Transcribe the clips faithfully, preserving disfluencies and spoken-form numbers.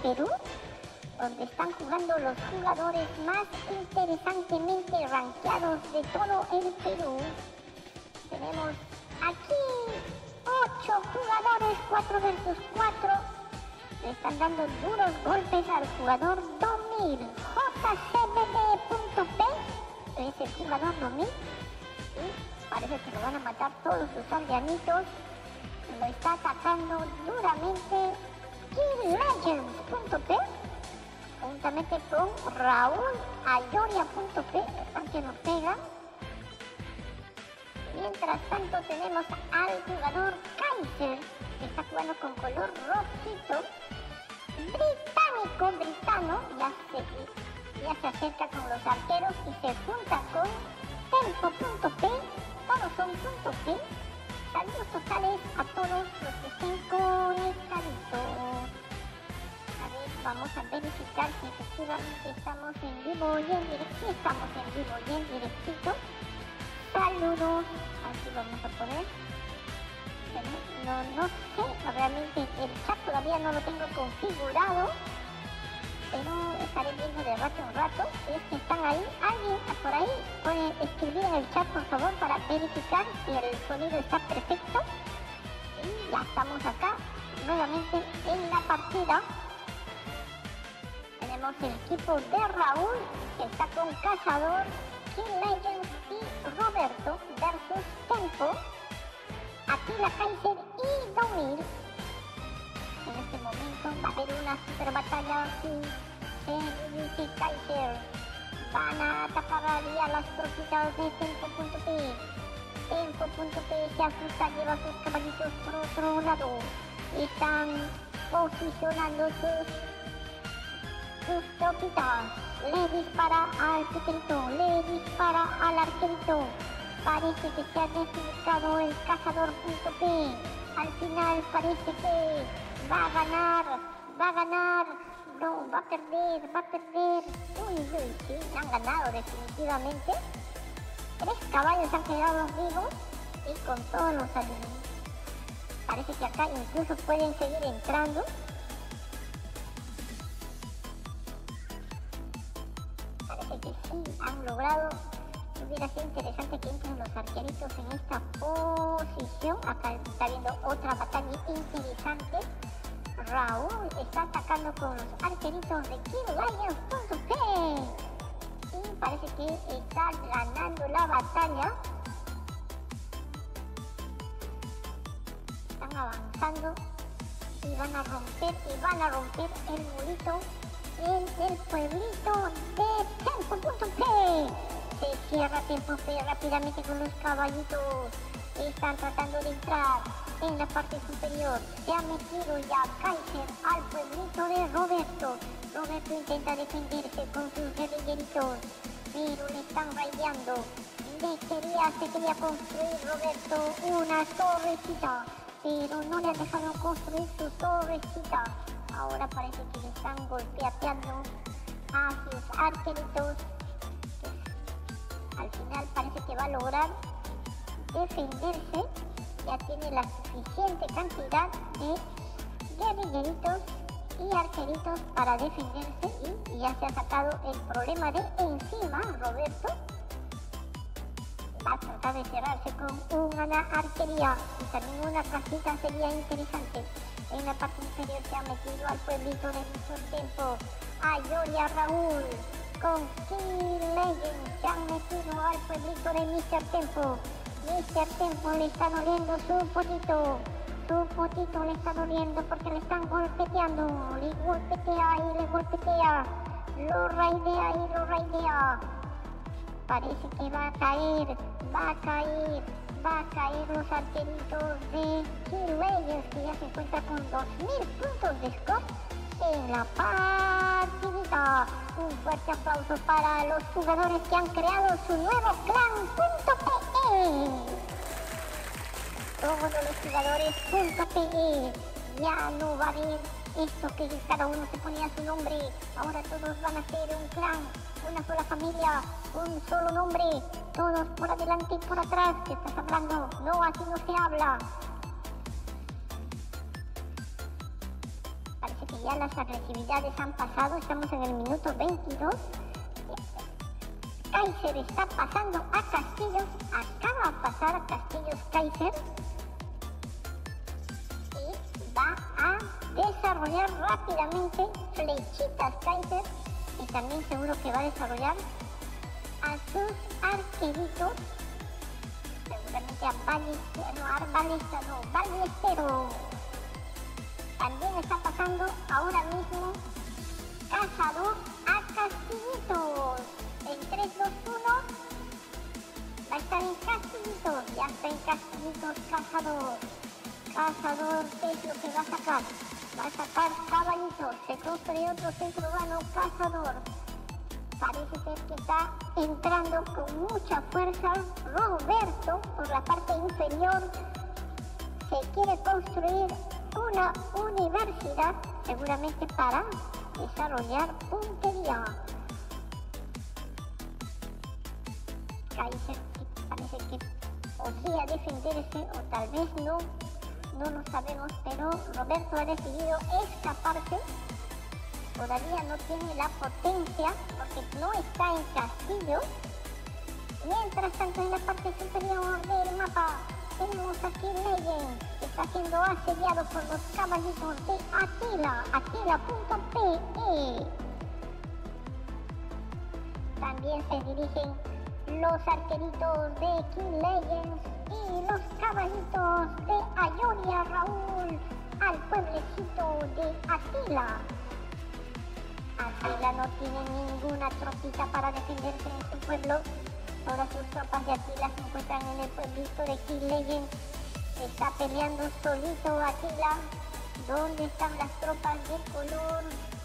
Perú, donde están jugando los jugadores más interesantemente rankeados de todo el Perú. Tenemos aquí ocho jugadores, cuatro versus cuatro. Le están dando duros golpes al jugador Domil. J C B D punto P es el jugador Domil. Y parece que lo van a matar todos sus aldeanitos. Lo está atacando duramente Kill Legends punto P, juntamente con Raúl Ayoria punto P, están que nos pegan. Mientras tanto tenemos al jugador Kaiser, que está jugando con color rojito. Británico, britano, ya se, ya se acerca con los arqueros y se junta con Tempo punto P, todos son punto P. Saludos totales a todos los que estén conectaditos. A ver, vamos a verificar si efectivamente estamos en vivo y en directo. Sí, estamos en vivo y en directito. Saludos. Aquí vamos a poner. Pero no, no sé, realmente el chat todavía no lo tengo configurado. Pero estaré viendo de rato en rato. Si es que están ahí, alguien por ahí puede escribir en el chat, por favor, para verificar si el sonido está perfecto. Y ya estamos acá, nuevamente en la partida. Tenemos el equipo de Raúl, que está con Cazador, Kill Legends y Roberto versus Tempo, Attila Kaiser y Domil. En este momento va a haber una super batalla aquí. Zen y Kaiser van a atacar ahí a las tropitas de Tempo punto P. Tempo punto P se asusta, lleva sus caballitos por otro lado. Están posicionando sus, sus tropitas. Le dispara al pequeñito, le dispara al arquerito. Parece que se ha desubicado el Cazador punto P. Al final parece que va a ganar, va a ganar, no, va a perder, va a perder. Uy, uy, sí, han ganado definitivamente. Tres caballos han quedado vivos y con todos los alimentos. Parece que acá incluso pueden seguir entrando. Parece que sí, han logrado. Hubiera sido interesante que entren los arqueritos en esta posición. Acá está viendo otra batalla interesante. Raúl está atacando con los arqueritos de Kill Legends punto P. Y parece que está ganando la batalla. Están avanzando y van a romper y van a romper el murito en el pueblito de Tempo punto P. Se cierra Tempo P rápidamente con los caballitos. Están tratando de entrar en la parte superior. Se ha metido ya Kaiser al pueblito de Roberto. Roberto intenta defenderse con sus guerrilleritos, pero le están rayando. Le quería, se quería construir Roberto una torrecita, pero no le han dejado construir su torrecita. Ahora parece que le están golpeando a sus arqueritos. Al final parece que va a lograr defenderse. Ya tiene la suficiente cantidad de guerrilleritos y arqueritos para defenderse y ya se ha sacado el problema de encima. Roberto va a tratar de cerrarse con una arquería y también una casita sería interesante. En la parte inferior se ha metido al pueblito de nuestro Tempo. Ayoria Raúl con Kill Legends se han metido al pueblito de mister Tempo. mister Tempo le está doliendo su potito. Su potito le está doliendo porque le están golpeteando. Le golpetea y le golpetea. Lo raidea y lo raidea. Parece que va a caer. Va a caer. Va a caer los arqueritos de Kill Legends, que ya se encuentra con dos mil puntos de score en la partidita. Un fuerte aplauso para los jugadores que han creado su nuevo clan punto P. Todos los jugadores punto P. Ya no va a haber esto que cada uno se ponía su nombre. Ahora todos van a ser un clan, una sola familia, un solo nombre. Todos por adelante y por atrás. ¿Qué estás hablando? No, así no se habla. Parece que ya las agresividades han pasado, estamos en el minuto veintidós. Kaiser está pasando a Castillos, acaba de pasar a Castillos Kaiser y va a desarrollar rápidamente flechitas Kaiser y también seguro que va a desarrollar a sus arqueritos, seguramente a Ballestero, a Ballestero, Ballestero. También está pasando ahora mismo Cazador a Castillitos. En tres, dos, uno va a estar en Castillitos, ya está en Castillitos Cazador. Cazador, ¿qué es lo que va a sacar? Va a sacar Caballitos, se construye otro centro urbano Cazador. Parece ser que está entrando con mucha fuerza Roberto por la parte inferior. Se quiere construir una universidad, seguramente para desarrollar puntería. Kaiser parece que podría defenderse o tal vez no, no lo sabemos, pero Roberto ha decidido escaparse. Todavía no tiene la potencia porque no está en Castillo. Mientras tanto, en la parte superior del mapa tenemos aquí Legend, que está siendo asediado por los caballitos de Atila, Atila.pe. También se dirigen los arqueritos de King Legends y los caballitos de Ayoria Raúl al pueblecito de Atila. Atila no tiene ninguna tropita para defenderse en su pueblo. Todas sus tropas de Atila se encuentran en el pueblito de King Legends. Está peleando solito Atila. ¿Dónde están las tropas del color?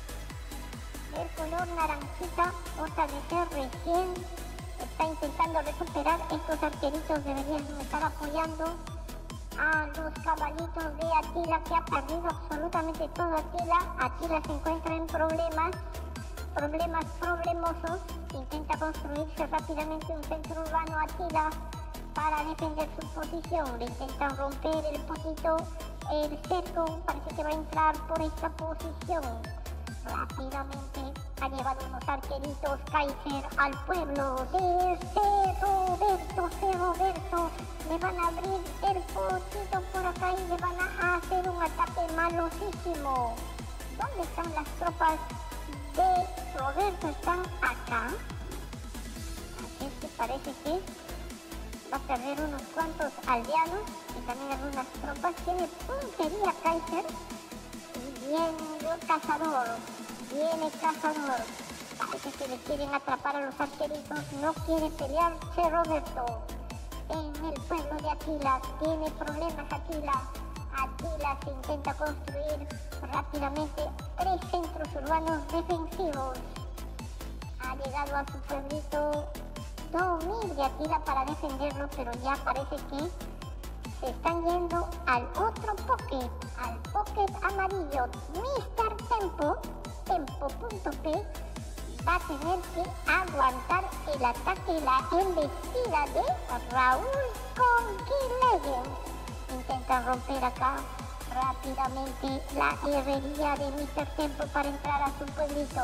Del color naranjita, otra vez recién. Está intentando recuperar. Estos arqueritos deberían estar apoyando a los caballitos de Atila, que ha perdido absolutamente todo Atila. Atila se encuentra en problemas, problemas problemosos. Intenta construirse rápidamente un centro urbano Atila para defender su posición. Le intentan romper el poquito, el cerco. Parece que va a entrar por esta posición. Rápidamente ha llevado unos arqueritos Kaiser al pueblo de C. Roberto, C. Roberto. Le van a abrir el poquito por acá y le van a hacer un ataque malosísimo. ¿Dónde están las tropas de Roberto? Están acá. Así es que parece que va a perder unos cuantos aldeanos y también algunas tropas. Tiene puntería Kaiser. Y viene el cazador. Viene Cazador. Parece que le quieren atrapar a los arqueritos. No quiere pelearse Roberto. En el pueblo de Atila tiene problemas Atila. Atila se intenta construir rápidamente tres centros urbanos defensivos. Ha llegado a su pueblito dos mil de Atila para defenderlo, pero ya parece que se están yendo al otro Pocket, al Pocket amarillo. mister Tempo. Tempo.p va a tener que aguantar el ataque, la embestida de Raúl con King Legends. Intentan romper acá rápidamente la herrería de mister Tempo para entrar a su pueblito.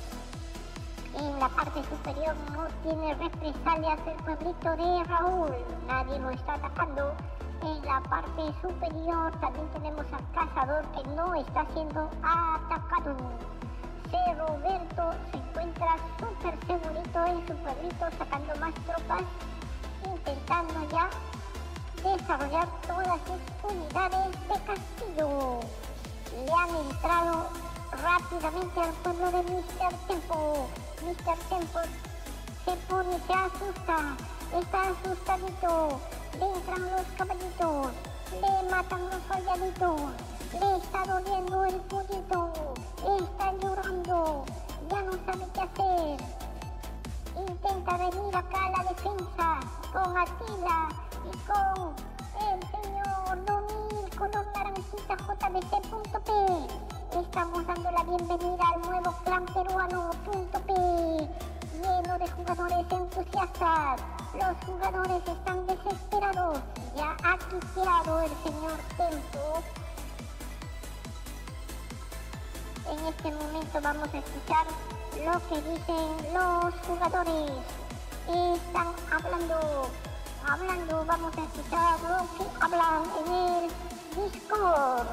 En la parte superior no tiene represalias el pueblito de Raúl, nadie lo está atacando. En la parte superior también tenemos al cazador que no está siendo atacado. C. Roberto se encuentra súper segurito en su pueblito, sacando más tropas, intentando ya desarrollar todas sus unidades de castillo. Le han entrado rápidamente al pueblo de mister Tempo. mister Tempo se pone, se asusta, está asustadito. Le entran los caballitos, le matan los soldaditos, le está doliendo el pollito, está llorando, ya no sabe qué hacer. Intenta venir acá a la defensa con Atila y con el señor Domil color naranjita J B C.p. Estamos dando la bienvenida al nuevo clan peruano.p, lleno de jugadores entusiastas. Los jugadores están desesperados. Ya ha quiqueado el señor Tempo. En este momento vamos a escuchar lo que dicen los jugadores. Están hablando, hablando, vamos a escuchar lo que hablan en el Discord.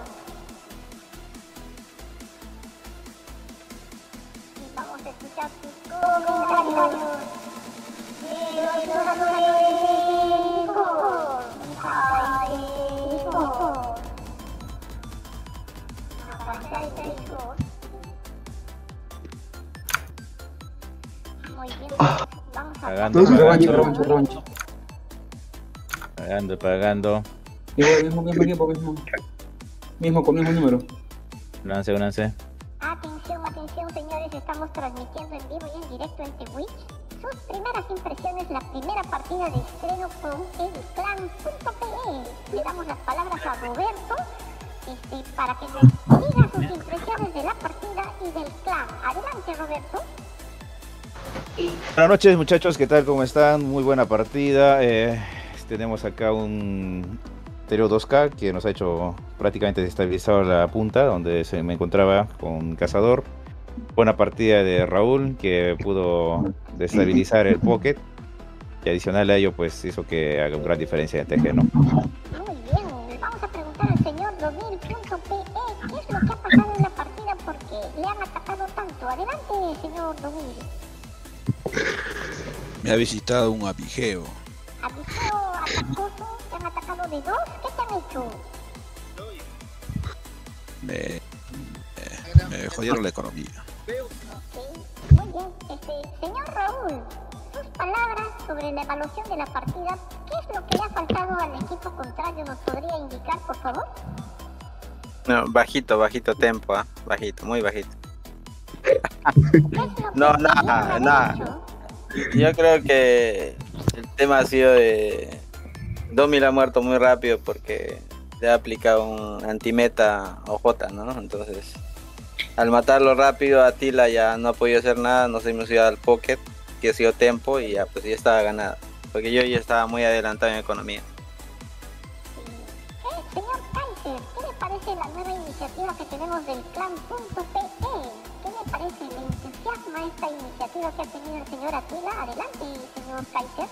Y vamos a escuchar sus comentarios de los jugadores de Discord. Discord. Muy bien, vamos a Pagando, Revancho, revancho, revancho. pagando, pagando. Igual, mismo, mismo equipo, mismo. Mismo, con mismo número. Lance, lance. Atención, atención, señores, estamos transmitiendo en vivo y en directo en Twitch. Sus primeras impresiones, la primera partida de estreno con el clan punto pe e. Le damos las palabras a Roberto este, para que nos diga sus impresiones de la partida y del clan. Adelante, Roberto. Buenas noches, muchachos, ¿qué tal? ¿Cómo están? Muy buena partida. Eh, tenemos acá un Tero dos K que nos ha hecho prácticamente desestabilizado la punta donde se me encontraba con Cazador. Buena partida de Raúl que pudo desestabilizar el Pocket y adicional a ello pues hizo que haga una gran diferencia en T G, ¿no? Muy bien, le vamos a preguntar al señor Domil punto pe e qué es lo que ha pasado en la partida porque le han atacado tanto. Adelante, señor Domil. Me ha visitado un abigeo. Abigeo atacoso, te han atacado de dos, ¿qué te han hecho? Me, me, me jodieron la economía. Ok, muy bien. Este, señor Raúl, sus palabras sobre la evaluación de la partida, ¿qué es lo que le ha faltado al equipo contrario? ¿Nos podría indicar, por favor? No, bajito, bajito tempo, ¿eh? Bajito, muy bajito. ¿Qué es lo que No, pudieron nada, haber nada. hecho? Yo creo que el tema ha sido de... Domil ha muerto muy rápido porque le ha aplicado un antimeta O J, ¿no? Entonces, al matarlo rápido, Atila ya no ha podido hacer nada, nos hemos ido al Pocket, que ha sido tempo y ya pues ya estaba ganada. Porque yo ya estaba muy adelantado en economía. Eh, señor Kaiser, ¿qué le parece la nueva iniciativa que tenemos del clan punto pe e? ¿Qué le parece? ¿Le entusiasma esta iniciativa que ha tenido el señor Atila? Adelante, señor Kaiser.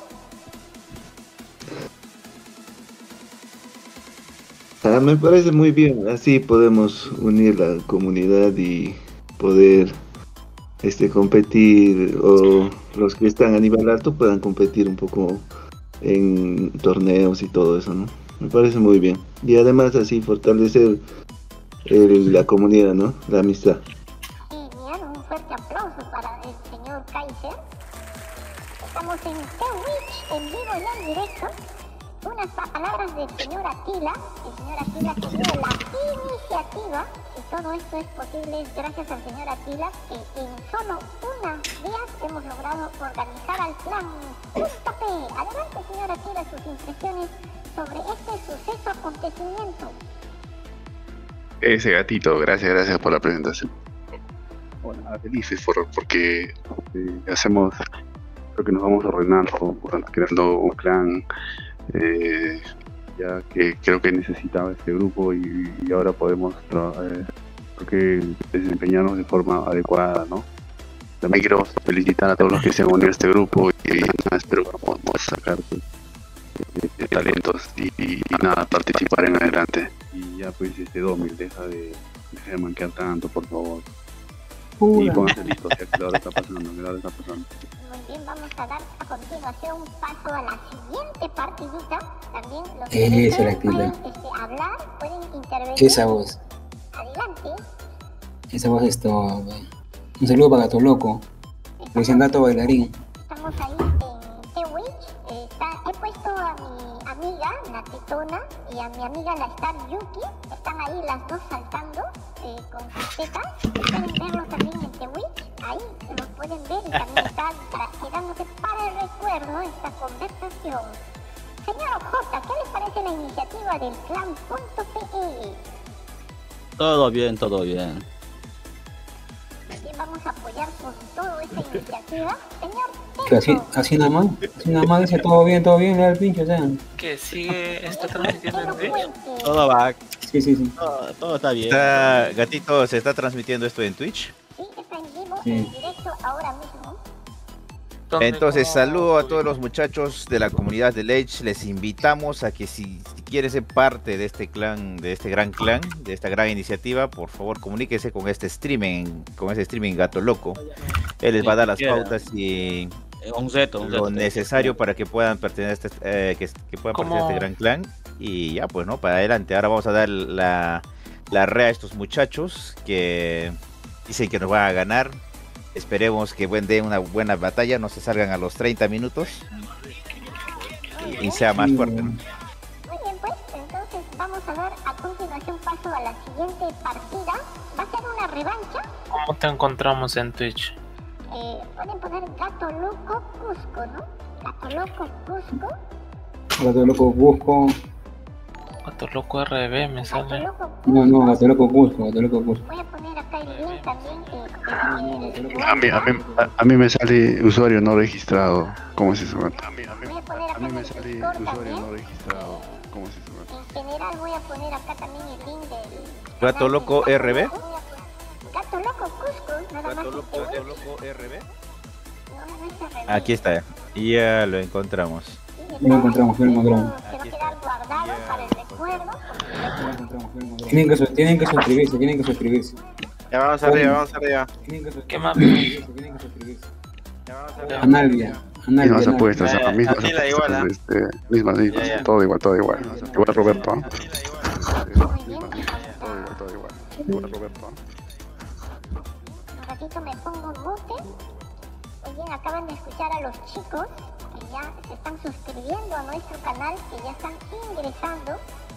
Ah, me parece muy bien, así podemos unir la comunidad y poder este competir, o los que están a nivel alto puedan competir un poco en torneos y todo eso, ¿no? Me parece muy bien. Y además así fortalecer el, la comunidad, ¿no? La amistad. Genial, un fuerte aplauso para el señor Kaiser. Estamos en Twitch, en vivo y en directo. Unas palabras del señor Atila, el señor Atila que dio la iniciativa, y todo esto es posible gracias al señor Atila, que en solo unos días hemos logrado organizar al clan punto pe e. Adelante, señor Atila, sus impresiones sobre este suceso acontecimiento. Ese gatito, gracias, gracias por la presentación. Bueno, nada, felices por, porque eh, hacemos, creo que nos vamos ordenando, creando un clan eh, ya que creo que necesitaba este grupo y, y ahora podemos eh, creo que desempeñarnos de forma adecuada, ¿no? También quiero felicitar a todos los que se han unido a este grupo y, y nada, espero que podamos sacar pues, eh, eh, talentos y, y, y nada, participar en adelante. Y ya pues este Domil, deja de, deja de manquear tanto, por favor. Pura. Y pónganse listos, ya que la hora está pasando, que la hora está pasando. Muy bien, vamos a dar a continuación un paso a la siguiente partidita. También los Eh, que esa la deseen pueden activa. este, hablar, pueden intervenir. Esa voz, Adelante. esa voz esto. Un saludo para Gato Loco, recién gato bailarín. Estamos ahí en Twitch. Eh, está- he puesto a mi amiga, la Tetona, y a mi amiga, la Star Yuki. Están ahí las dos saltando eh, con sus tetas. Pueden verlo también en Twitch. Ahí los pueden ver y también están para- quedándose para el recuerdo esta conversación. Señor J, ¿qué les parece la iniciativa del clan punto pe e? Todo bien, todo bien. También vamos a apoyar con todo esta iniciativa. Señor Que así, Tengo, así nada más, así nada más dice todo bien, todo bien, le da el pincho, o sea. Que sigue, está transmitiendo en Twitch. elocuente. Todo va. Sí, sí, sí. Todo, todo está bien. Está, Gatito, ¿se está transmitiendo esto en Twitch? Sí, está en vivo, Sí. en directo ahora mismo. Entonces, saludo a todos los muchachos de la comunidad de Ledge. Les invitamos a que si, si quieren ser parte de este clan, de este gran clan, de esta gran iniciativa, por favor comuníquese con este streaming, con este streaming Gato Loco. Él les va a dar las pautas y Un reto, un lo reto. necesario para que puedan pertenecer, a este, eh, que, que puedan pertenecer a este gran clan. Y ya, pues, ¿no? Para adelante. Ahora vamos a dar la, la rea a estos muchachos que dicen que nos van a ganar. Esperemos que den una buena batalla, no se salgan a los treinta minutos y, y sea más fuerte, ¿no? Muy bien, pues, entonces vamos a dar a continuación paso a la siguiente partida. Va a ser una revancha. ¿Cómo te encontramos en Twitch? Eh, pueden poner Gato Loco Cusco, ¿no? Gato Loco Cusco. Gato Loco Cusco. Gato Loco R B me Gato sale. Loco No, no, Gato Loco Cusco, Gato Loco Cusco. Voy a poner acá el link también. Eh, el, A mí, a, mí, a, a mí me sale usuario no registrado. ¿Cómo es eso? A mí, a mí, voy a poner a acá mí en me el sale Discord usuario también. no registrado. ¿Cómo es eso? En general voy a poner acá también el link del... Gato Loco R B. Gato Loco Cusco, nada más. Gato Loco, este, Gato Loco R B. no, no es R B. Aquí está, ya lo encontramos. Ya lo encontramos, ya lo encontramos. Se va a quedar guardado para el recuerdo. Ya lo encontramos, ya lo encontramos. Tienen que, su- tienen que suscribirse, tienen que suscribirse. Ya vamos arriba, vamos arriba. Tienen que ¿Qué más? suscribirse, tienen que suscribirse. Ya vamos arriba. Analvia, Analvia. Mismas apuestas, Eh, ajá, mismas así la igual, ¿ah? apuestas, este, mismas, mismas, Ya, ya. todo igual, todo igual. Igual a Roberto, ¿ah? Muy bien, Todo igual, todo igual. Igual a Roberto, ¿ah? un ratito me pongo mute. Muy bien, acaban de escuchar a los chicos que ya se están suscribiendo a nuestro canal, que ya están ingresando.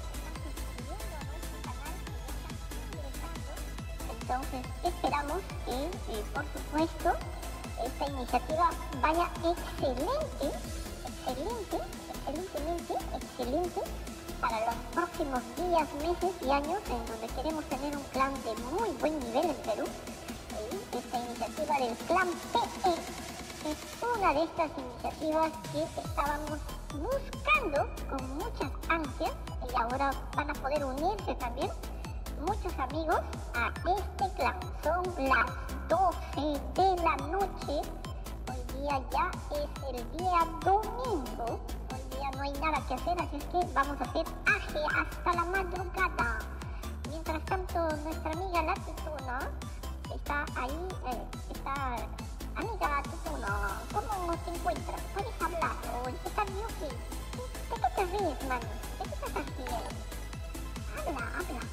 Entonces esperamos que, eh, por supuesto, esta iniciativa vaya excelente, excelente, excelentemente, excelente para los próximos días, meses y años en donde queremos tener un clan de muy buen nivel en Perú. Y esta iniciativa del clan P E es una de estas iniciativas que estábamos buscando con muchas ansias y ahora van a poder unirse también muchos amigos a este clan. Son las doce de la noche. Hoy día ya es el día domingo. Hoy día no hay nada que hacer, así es que vamos a hacer aje hasta la madrugada. Mientras tanto, nuestra amiga la Tituna está ahí, eh, está... Amiga Tituna, ¿cómo te encuentras? ¿Puedes hablar? ¿O estás bien? ¿De qué te ríes, mano? ¿De qué estás haciendo? Habla, habla.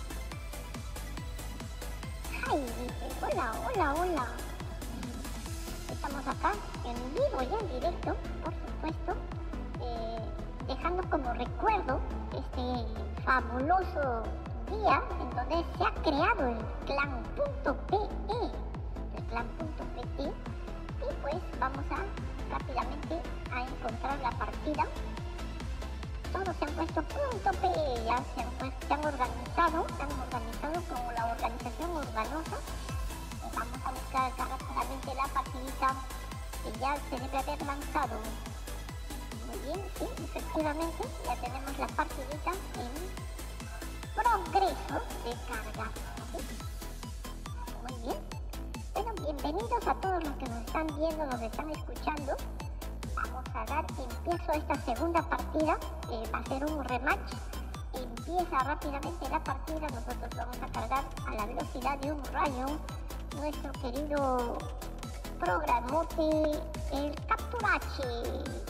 Ay, dice, hola, hola, hola. Estamos acá en vivo y en directo, por supuesto, eh, dejando como recuerdo este fabuloso día en donde se ha creado el clan.pe, el clan.pe, y pues vamos a rápidamente a encontrar la partida. Todos se han puesto punto P, ya se han, pues, se han organizado, se han organizado como la organización urbanosa. Eh, Vamos a buscar acá rápidamente la partidita que ya se debe haber lanzado. Muy bien, sí, efectivamente, ya tenemos la partidita en progreso de carga. ¿Sí? Muy bien. Bueno, bienvenidos a todos los que nos están viendo, nos están escuchando. Vamos a dar empiezo a esta segunda partida, eh, va a ser un rematch. Empieza rápidamente la partida, nosotros vamos a cargar a la velocidad de un rayo nuestro querido programote, el Capturache.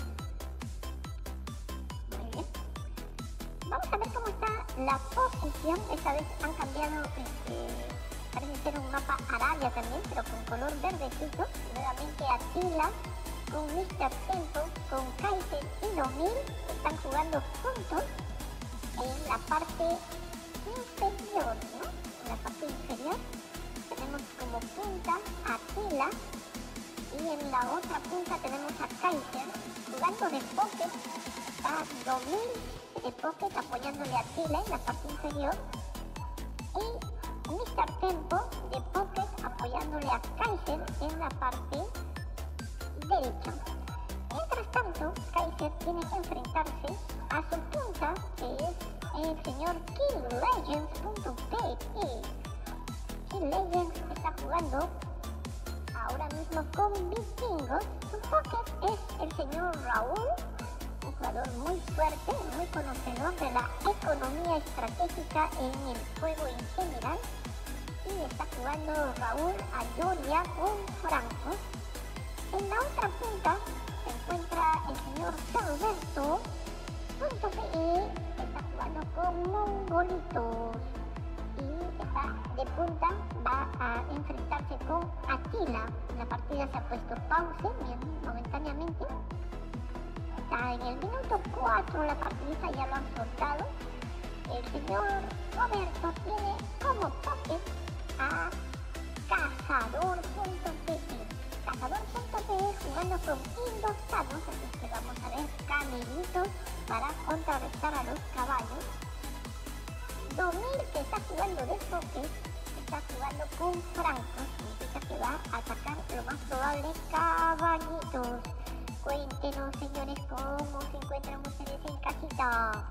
Muy bien. Vamos a ver cómo está la posición. Esta vez han cambiado, este, parece ser un mapa Arabia también, pero con color verdecito. Nuevamente Atila con mister Tempo, con Kaiser y Domil están jugando juntos en la parte inferior, ¿no? En la parte inferior tenemos como punta a Atila y en la otra punta tenemos a Kaiser jugando de pocket. Está Domil de pocket apoyándole a Atila en la parte inferior y mister Tempo de pocket apoyándole a Kaiser en la parte derecha. Mientras tanto, Kaiser tiene que enfrentarse a su punta, que es el señor Kill Legends punto pe. Kill Legends está jugando ahora mismo con vikingos. Su focus es el señor Raúl, un jugador muy fuerte, muy conocedor de la economía estratégica en el juego en general. Y está jugando Raúl a Doria con Franco. En la otra punta se encuentra el señor Alberto punto pe, está jugando con Mongolitos. Y está de punta, va a enfrentarse con Atila. La partida se ha puesto pause bien, momentáneamente. Está en el minuto cuatro, la partida ya lo han soltado. El señor Roberto tiene como pocket a Cazador punto pe. Cazador punto pe jugando con Indostados, así que vamos a ver camelitos para contrarrestar a los caballos. Domir, que está jugando de pocket, está jugando con Franco, significa que va a atacar lo más probable caballitos. Cuéntenos, señores, cómo se encuentran ustedes en casita.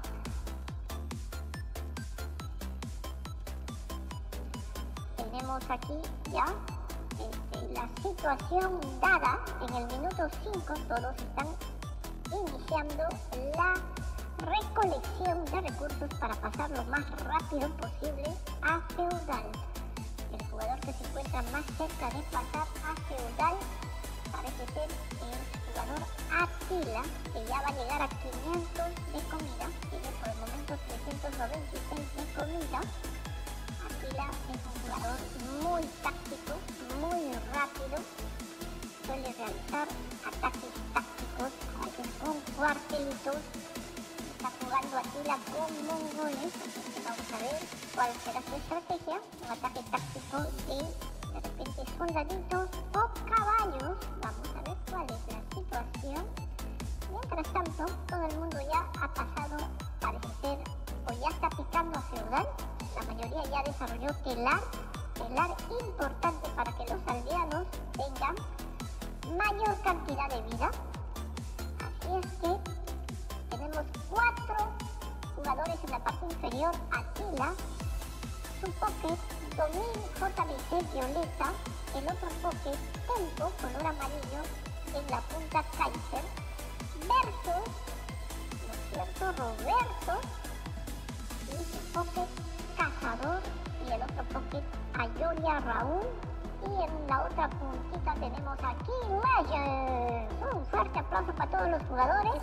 Tenemos aquí ya este, la situación dada. En el minuto cinco todos están iniciando la recolección de recursos para pasar lo más rápido posible a Feudal. El jugador que se encuentra más cerca de pasar a Feudal parece ser el jugador Atila, que ya va a llegar a quinientos de comida. Tiene por el momento trescientos noventa y seis de comida. Atila es un jugador muy táctico, muy rápido. Suele realizar ataques tácticos, a veces con cuartelitos. Está jugando Atila con mongoles, así que vamos a ver cuál será su estrategia. Un ataque táctico de, de repente, soldaditos o caballos. Vamos a ver cuál es la situación. Mientras tanto, todo el mundo ya ha pasado, parece ser, o ya está picando a Feudal. La mayoría ya desarrolló telar, telar importante para que los aldeanos tengan mayor cantidad de vida. Así es que tenemos cuatro jugadores en la parte inferior. Atila, su pocket, Domín J B C violeta, el otro pocket, Tempo, color amarillo, en la punta Kaiser, versus, ¿no es cierto?, Roberto, y su pocket, Cazador, y el otro pocket, Ayolia Raúl. Y en la otra puntita tenemos aquí Legends. Un fuerte aplauso para todos los jugadores.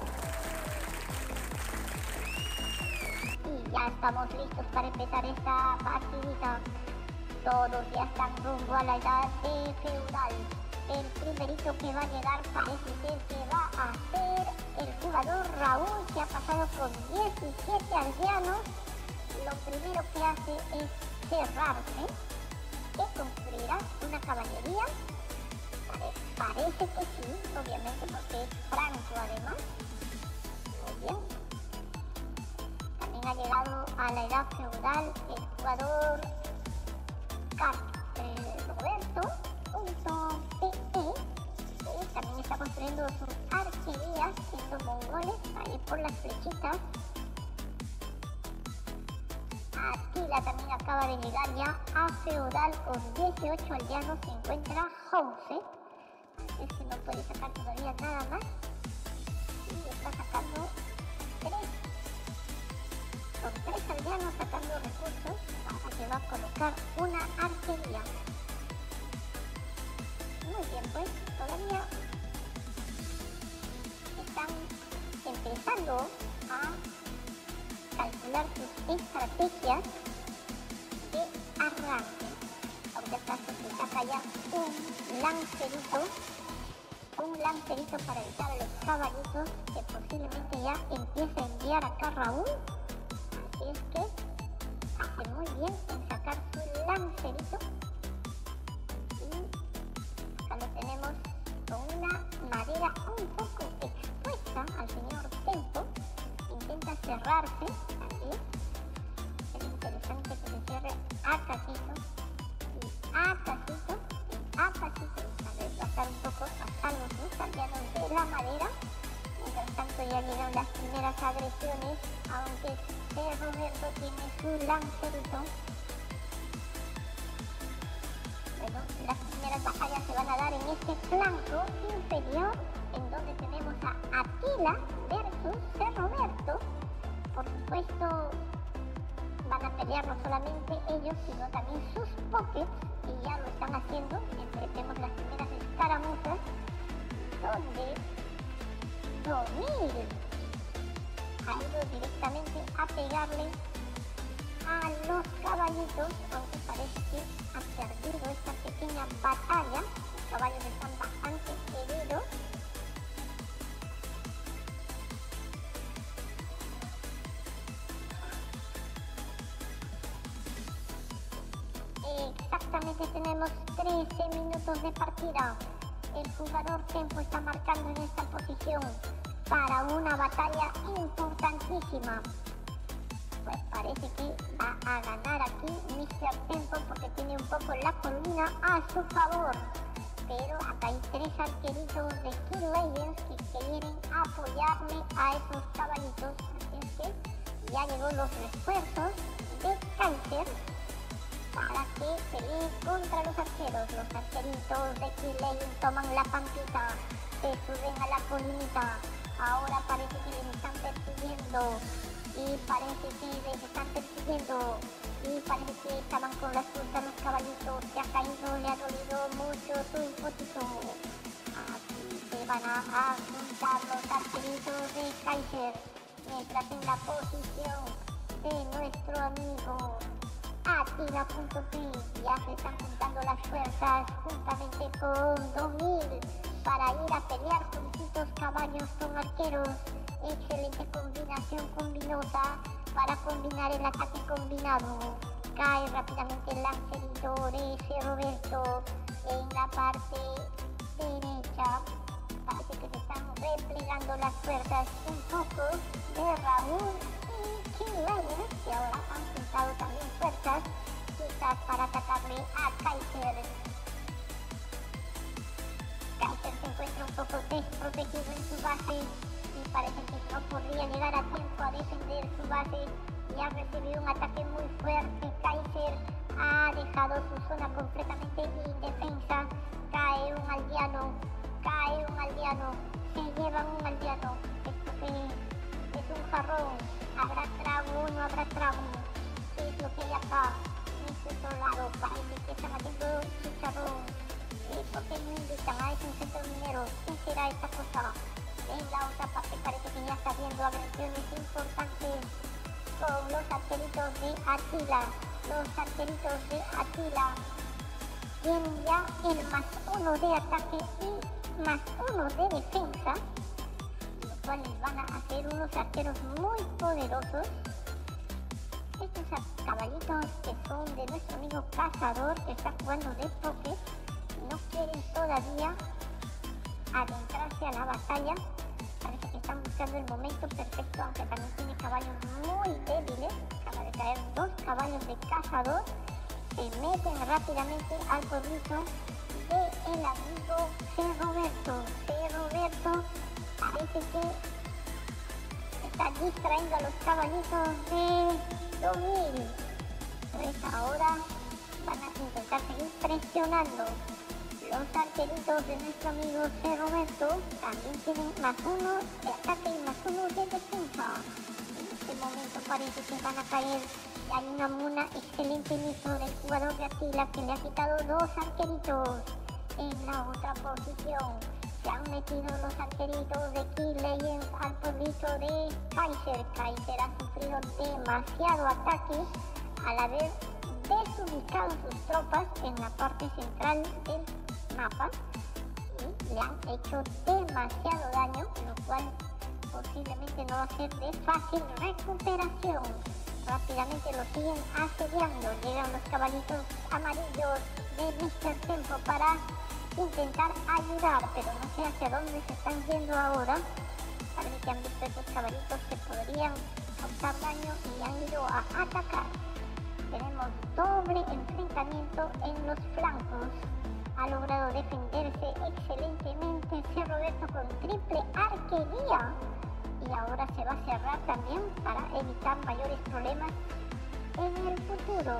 Y ya estamos listos para empezar esta partidita. Todos ya están rumbo a la edad de Feudal. El primerito que va a llegar parece ser que va a ser el jugador Raúl, que ha pasado con diecisiete aldeanos. Lo primero que hace es cerrarse, que construirá una caballería. Pare parece que sí, obviamente, porque es Franco además. Muy bien. También ha llegado a la edad feudal el jugador Car eh, Roberto punto pe. También está construyendo sus arquerías, siendo mongoles, ahí por las flechitas. Atila también acaba de llegar ya a Feudal con dieciocho aldeanos. Se encuentra Jose, así es que no puede sacar todavía nada más. Y está sacando tres, con tres aldeanos sacando recursos, para que va a colocar una arquería. Muy bien, pues todavía están empezando a calcular sus estrategias de arranque. Ahorita caso se saca ya un lancerito, un lancerito para evitar a los caballitos, que posiblemente ya empiece a enviar acá Raúl. Así es que hace muy bien en sacar su lancerito. Y acá lo tenemos con una madera un poco expuesta al señor Tempo. Intenta cerrarse, así es. Es interesante que se cierre a casito y a casito y a casito. A ver, pasar un poco, pasar los dos aldeanos de la madera. Mientras tanto momento ya llegan las primeras agresiones, aunque C. Roberto tiene su lancerito. Bueno, las primeras batallas se van a dar en este flanco inferior, en donde tenemos a Attila versus C. Roberto. Por supuesto, van a pelear no solamente ellos, sino también sus pockets, y ya lo están haciendo. Empecemos las primeras escaramuzas, donde Domil ha ido directamente a pegarle a los caballitos, aunque parece que ha perdido esta pequeña batalla. Los caballos están bastante heridos. Exactamente tenemos trece minutos de partida. El jugador Tempo está marcando en esta posición para una batalla importantísima. Pues parece que va a ganar aquí mister Tempo porque tiene un poco la colina a su favor. Pero acá hay tres arqueritos de Kill Legends que quieren apoyarle a esos caballitos. Así es que ya llegó los refuerzos de Kaiser para que peleen contra los arqueros. Los arqueritos de Kill Legends toman la pampita, se suben a la colinita. Ahora parece que les están persiguiendo y parece que les están persiguiendo y parece que estaban con las frutas los caballitos. Se ha caído, le ha dolido mucho su hipótesis. Aquí se van a, a juntar los arqueritos de Kaiser, mientras en la posición de nuestro amigo Attila.p ya se están juntando las fuerzas juntamente con Domil para ir a pelear juntitos caballos con arqueros. Excelente combinación combinosa para combinar el ataque combinado. Cae rápidamente el lancerito de C. Roberto en la parte derecha. Parece que se están replegando las fuerzas un poco de Raúl y Kill Legends, que ahora han juntado también fuerzas quizás para atacarle a Kaiser. Kaiser se encuentra un poco desprotegido en su base y parece que no podría llegar a tiempo a defender su base y ha recibido un ataque muy fuerte. Kaiser ha dejado su zona completamente indefensa. Cae un aldeano, cae un aldeano, se llevan un aldeano. Esto que es un jarrón. ¿Habrá trago o no habrá trago? ¿Qué es lo que hay acá? En este otro lado parece que están haciendo chicharrón. ¿Por qué no invitan a ese centro minero? ¿Qué será esta cosa? En la otra parte parece que ya está habiendo agresiones importantes con los arqueritos de Attila. Los arqueritos de Attila tienen ya el más uno de ataque y más uno de defensa, los cuales van a hacer unos arqueros muy poderosos. Estos caballitos que son de nuestro amigo cazador, que está jugando de poke, no quieren todavía adentrarse a la batalla. Parece que están buscando el momento perfecto, aunque también tiene caballos muy débiles. Acaba de caer dos caballos de cazador. Se meten rápidamente al pueblito de el amigo C. Roberto. C. Roberto parece que está distrayendo a los caballitos de Domil. Pues ahora van a intentar seguir presionando. Los arqueritos de nuestro amigo C. Roberto también tienen más uno de ataque y más uno de defensa. En este momento parece que van a caer. Hay una muna excelente mismo del jugador de Attila que le ha quitado dos arqueritos. En la otra posición se han metido los arqueritos de Kill Legends al pueblito de Kaiser. Kaiser ha sufrido demasiado ataque al haber desubicado sus tropas en la parte central del mapa y le han hecho demasiado daño, lo cual posiblemente no va a ser de fácil recuperación. Rápidamente lo siguen asediando. Llegan los caballitos amarillos de mister Tempo para intentar ayudar, pero no sé hacia dónde se están yendo ahora. Parece que han visto esos caballitos que podrían causar daño y han ido a atacar. Tenemos doble enfrentamiento en los flancos. Ha logrado defenderse excelentemente C. Roberto con triple arquería. y ahora se va a cerrar también para evitar mayores problemas en el futuro.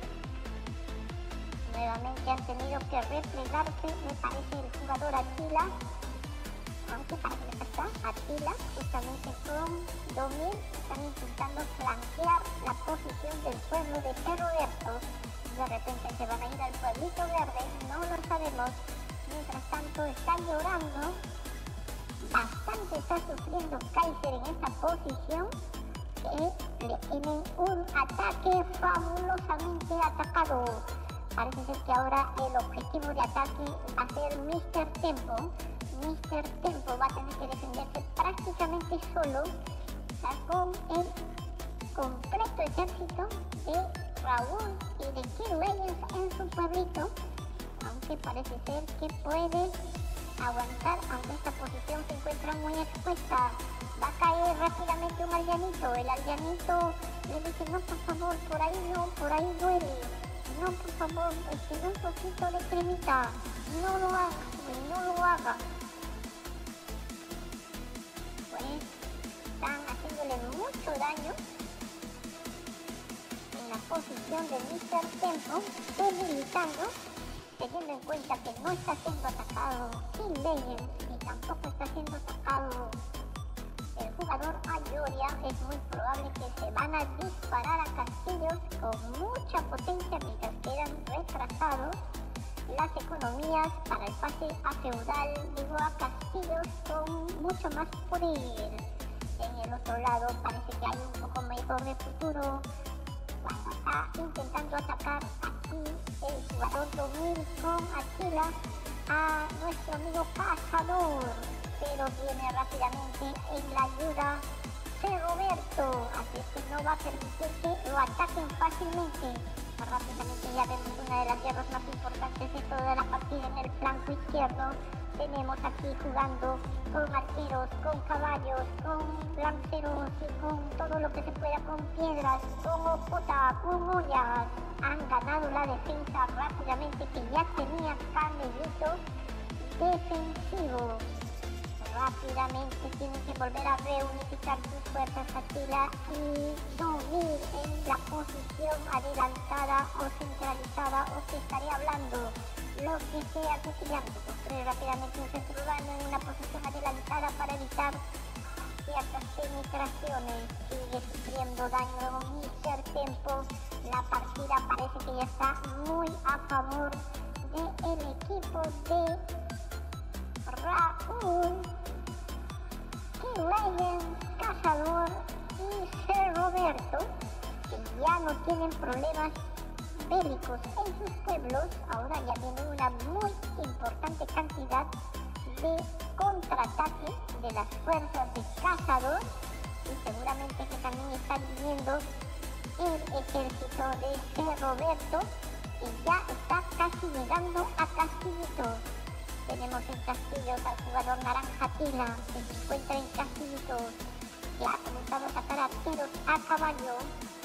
Nuevamente han tenido que replegarse, me parece, el jugador Atila, aunque para que está Atila, justamente con Domir, están intentando flanquear la posición del pueblo de Roberto. De repente se van a ir al pueblito verde, no lo sabemos. Mientras tanto está llorando, bastante está sufriendo Kaiser en esta posición, que le tienen un ataque fabulosamente atacado. Parece ser que ahora el objetivo de ataque va a ser míster Tempo. míster Tempo va a tener que defenderse prácticamente solo, o sea, con el completo ejército de Raúl y de Kill Legends en su pueblito, aunque parece ser que puede aguantar, aunque esta posición se encuentra muy expuesta. Va a caer rápidamente un aldeanito, el aldeanito le dice: no, por favor, por ahí no, por ahí duele, no, por favor, este, un poquito de cremita, no lo haga, no lo haga. Pues están haciéndole mucho daño en la posición de míster Tempo, debilitando, teniendo en cuenta que no está siendo atacado Kill Legends ni tampoco está siendo atacado el jugador Ayoria. Es muy probable que se van a disparar a castillos con mucha potencia mientras quedan retrasados las economías para el pase a feudal, digo, a castillos con mucho más poder. En el otro lado parece que hay un poco mejor de futuro cuando está intentando atacar aquí el jugador Domir con Atila a nuestro amigo Cazador, pero viene rápidamente en la ayuda de Roberto, así es que no va a permitir que lo ataquen fácilmente. Rápidamente ya vemos una de las guerras más importantes de toda la partida en el flanco izquierdo. Tenemos aquí jugando con arqueros, con caballos, con lanceros y con todo lo que se pueda, con piedras, con opota, con ollas. Han ganado la defensa rápidamente, que ya tenía camellito defensivo. Rápidamente tienen que volver a reunificar sus fuerzas Atila y Domir en la posición adelantada o centralizada, o que estaré hablando, lo que sea cuchillando. Construir rápidamente un centro urbano en una posición adelantada para evitar ciertas penetraciones. Sigue sufriendo daño míster Tempo. La partida parece que ya está muy a favor del equipo de Raúl, Kill Legends, Cazador y Ser Roberto, que ya no tienen problemas bélicos en sus pueblos. Ahora ya tienen una muy importante cantidad de contraataque de las fuerzas de Cazador, y seguramente que también están viniendo el ejército de Ser Roberto, y ya está casi llegando a Castillitos. Tenemos en Castillos al jugador Naranja Atila, que se encuentra en Castillitos, que ha comenzado a sacar arqueros a caballo.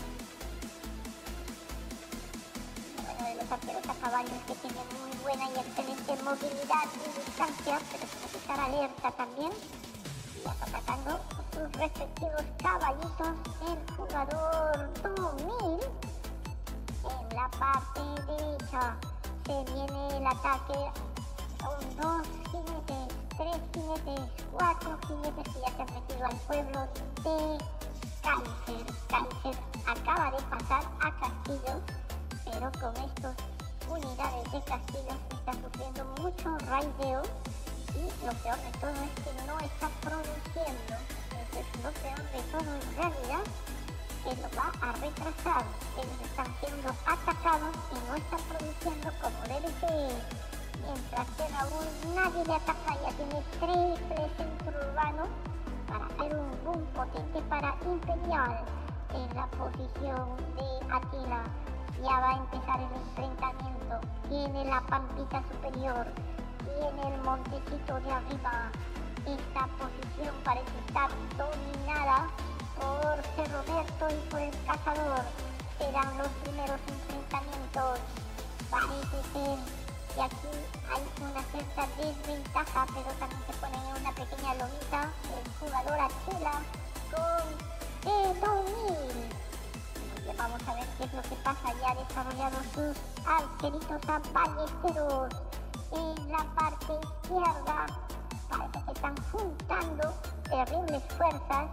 Bueno, de los arqueros a caballo es que tienen muy buena y excelente movilidad y distancia, pero tiene que estar alerta también. Y ya está atacando sus respectivos caballitos el jugador Domir. En la parte derecha se viene el ataque. Son dos jinetes, tres jinetes, cuatro jinetes que ya se han metido al pueblo de Kaiser. Kaiser acaba de pasar a Castillos, pero con estas unidades de Castillos está sufriendo mucho raideo, y lo peor de todo es que no está produciendo. Eso es lo peor de todo en realidad, que lo va a retrasar. Ellos están siendo atacados y no están produciendo como debe ser. Mientras que Raúl nadie le ataca, ya tiene triple centro urbano para hacer un boom potente para Imperial en la posición de Atila. Ya va a empezar el enfrentamiento. Tiene la pampita superior, tiene el montecito de arriba. Esta posición parece estar dominada por Ser Roberto y por el Cazador. Serán los primeros enfrentamientos. Parece ser que aquí hay una cierta desventaja, pero también se pone en una pequeña lomita el jugador jugador Atila con T dos mil. Vamos a ver qué es lo que pasa. Ya desarrollados sus arqueritos a ballesteros en la parte izquierda. Parece que están juntando terribles fuerzas.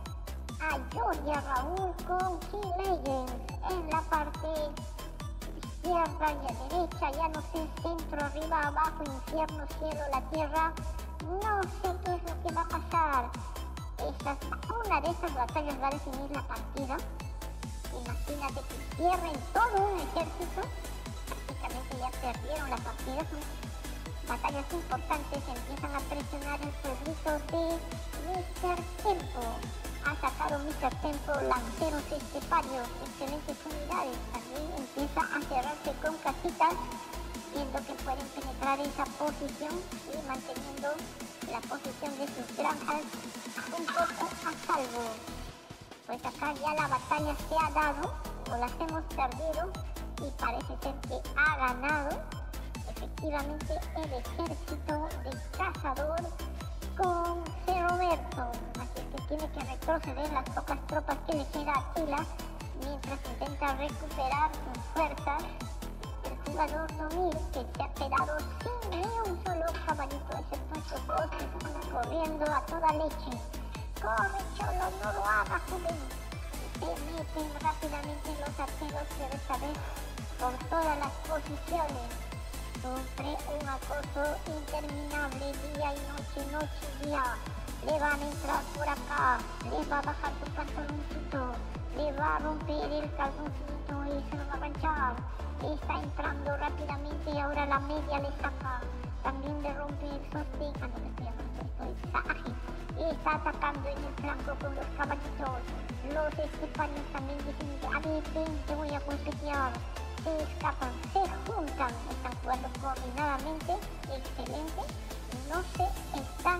A Georgia Raúl con Key Legends en la parte izquierda y a derecha. Ya no sé, centro, arriba, abajo, infierno, cielo, la tierra. No sé qué es lo que va a pasar. Esas, una de esas batallas va a definir la partida. Imagínate que pierden todo un ejército, prácticamente ya perdieron la partida, son batallas importantes, empiezan a presionar el pueblito de míster Tempo. Ha sacado míster Tempo lanceros esteparios, excelentes unidades, también empieza a cerrarse con casitas, viendo que pueden penetrar esa posición y manteniendo la posición de sus granjas un poco a salvo. Pues acá ya la batalla se ha dado, o las hemos perdido, y parece ser que ha ganado efectivamente el ejército de Cazador con C. Roberto. Así que tiene que retroceder las pocas tropas que le queda a Atila, mientras intenta recuperar sus fuerzas. El jugador Domil, que se ha quedado sin ni un solo caballito, excepto estos dos que están corriendo a toda leche. Corre, cholo, no lo hagas, joven. Se meten rápidamente los arqueros, pero esta vez por todas las posiciones. Sufre un acoso interminable, día y noche, noche y día. Le van a entrar por acá, le va a bajar su pantaloncito, le va a romper el calzoncito y se lo va a manchar. Está entrando rápidamente y ahora la media le saca. También le rompe el sostén. Ah, no, estoy hablando, está ágil. Está atacando en el flanco con los caballitos. Los estepanos también dicen, a ver, ven, te voy a golpetear. Se escapan, se juntan, están jugando coordinadamente, excelente. No se están,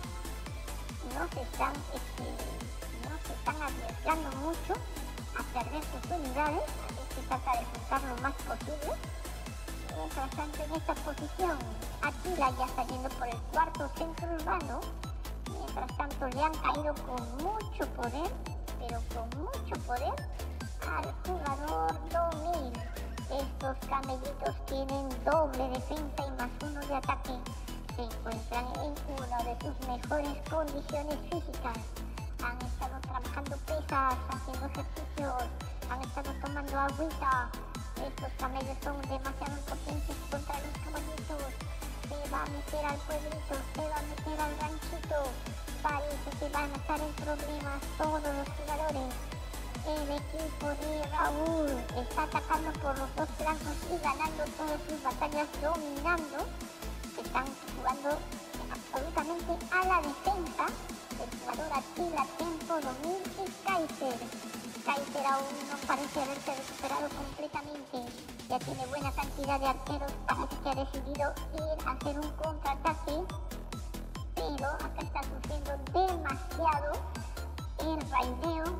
no se están, este, no se están arriesgando mucho a perder sus unidades, así que trata de juntar lo más posible. Mientras tanto, en esta posición, Atila ya está yendo por el cuarto centro urbano. Mientras tanto, le han caído con mucho poder, pero con mucho poder, al jugador Domil. Estos camellitos tienen doble defensa y más uno de ataque. Se encuentran en una de sus mejores condiciones físicas. Han estado trabajando pesas, haciendo ejercicios, han estado tomando agüita. Estos camellos son demasiado potentes contra los caballitos. Se va a meter al pueblito, se va a meter al ranchito. Parece que van a estar en problemas todos los jugadores. El equipo de Raúl está atacando por los dos flancos y ganando todas sus batallas, dominando. Están jugando absolutamente a la defensa. El jugador Atila, Tempo, Domil y Kaiser. Kaiser aún no parece haberse recuperado completamente. Ya tiene buena cantidad de arqueros, parece que ha decidido ir a hacer un contraataque. Pero acá está sufriendo demasiado el raideo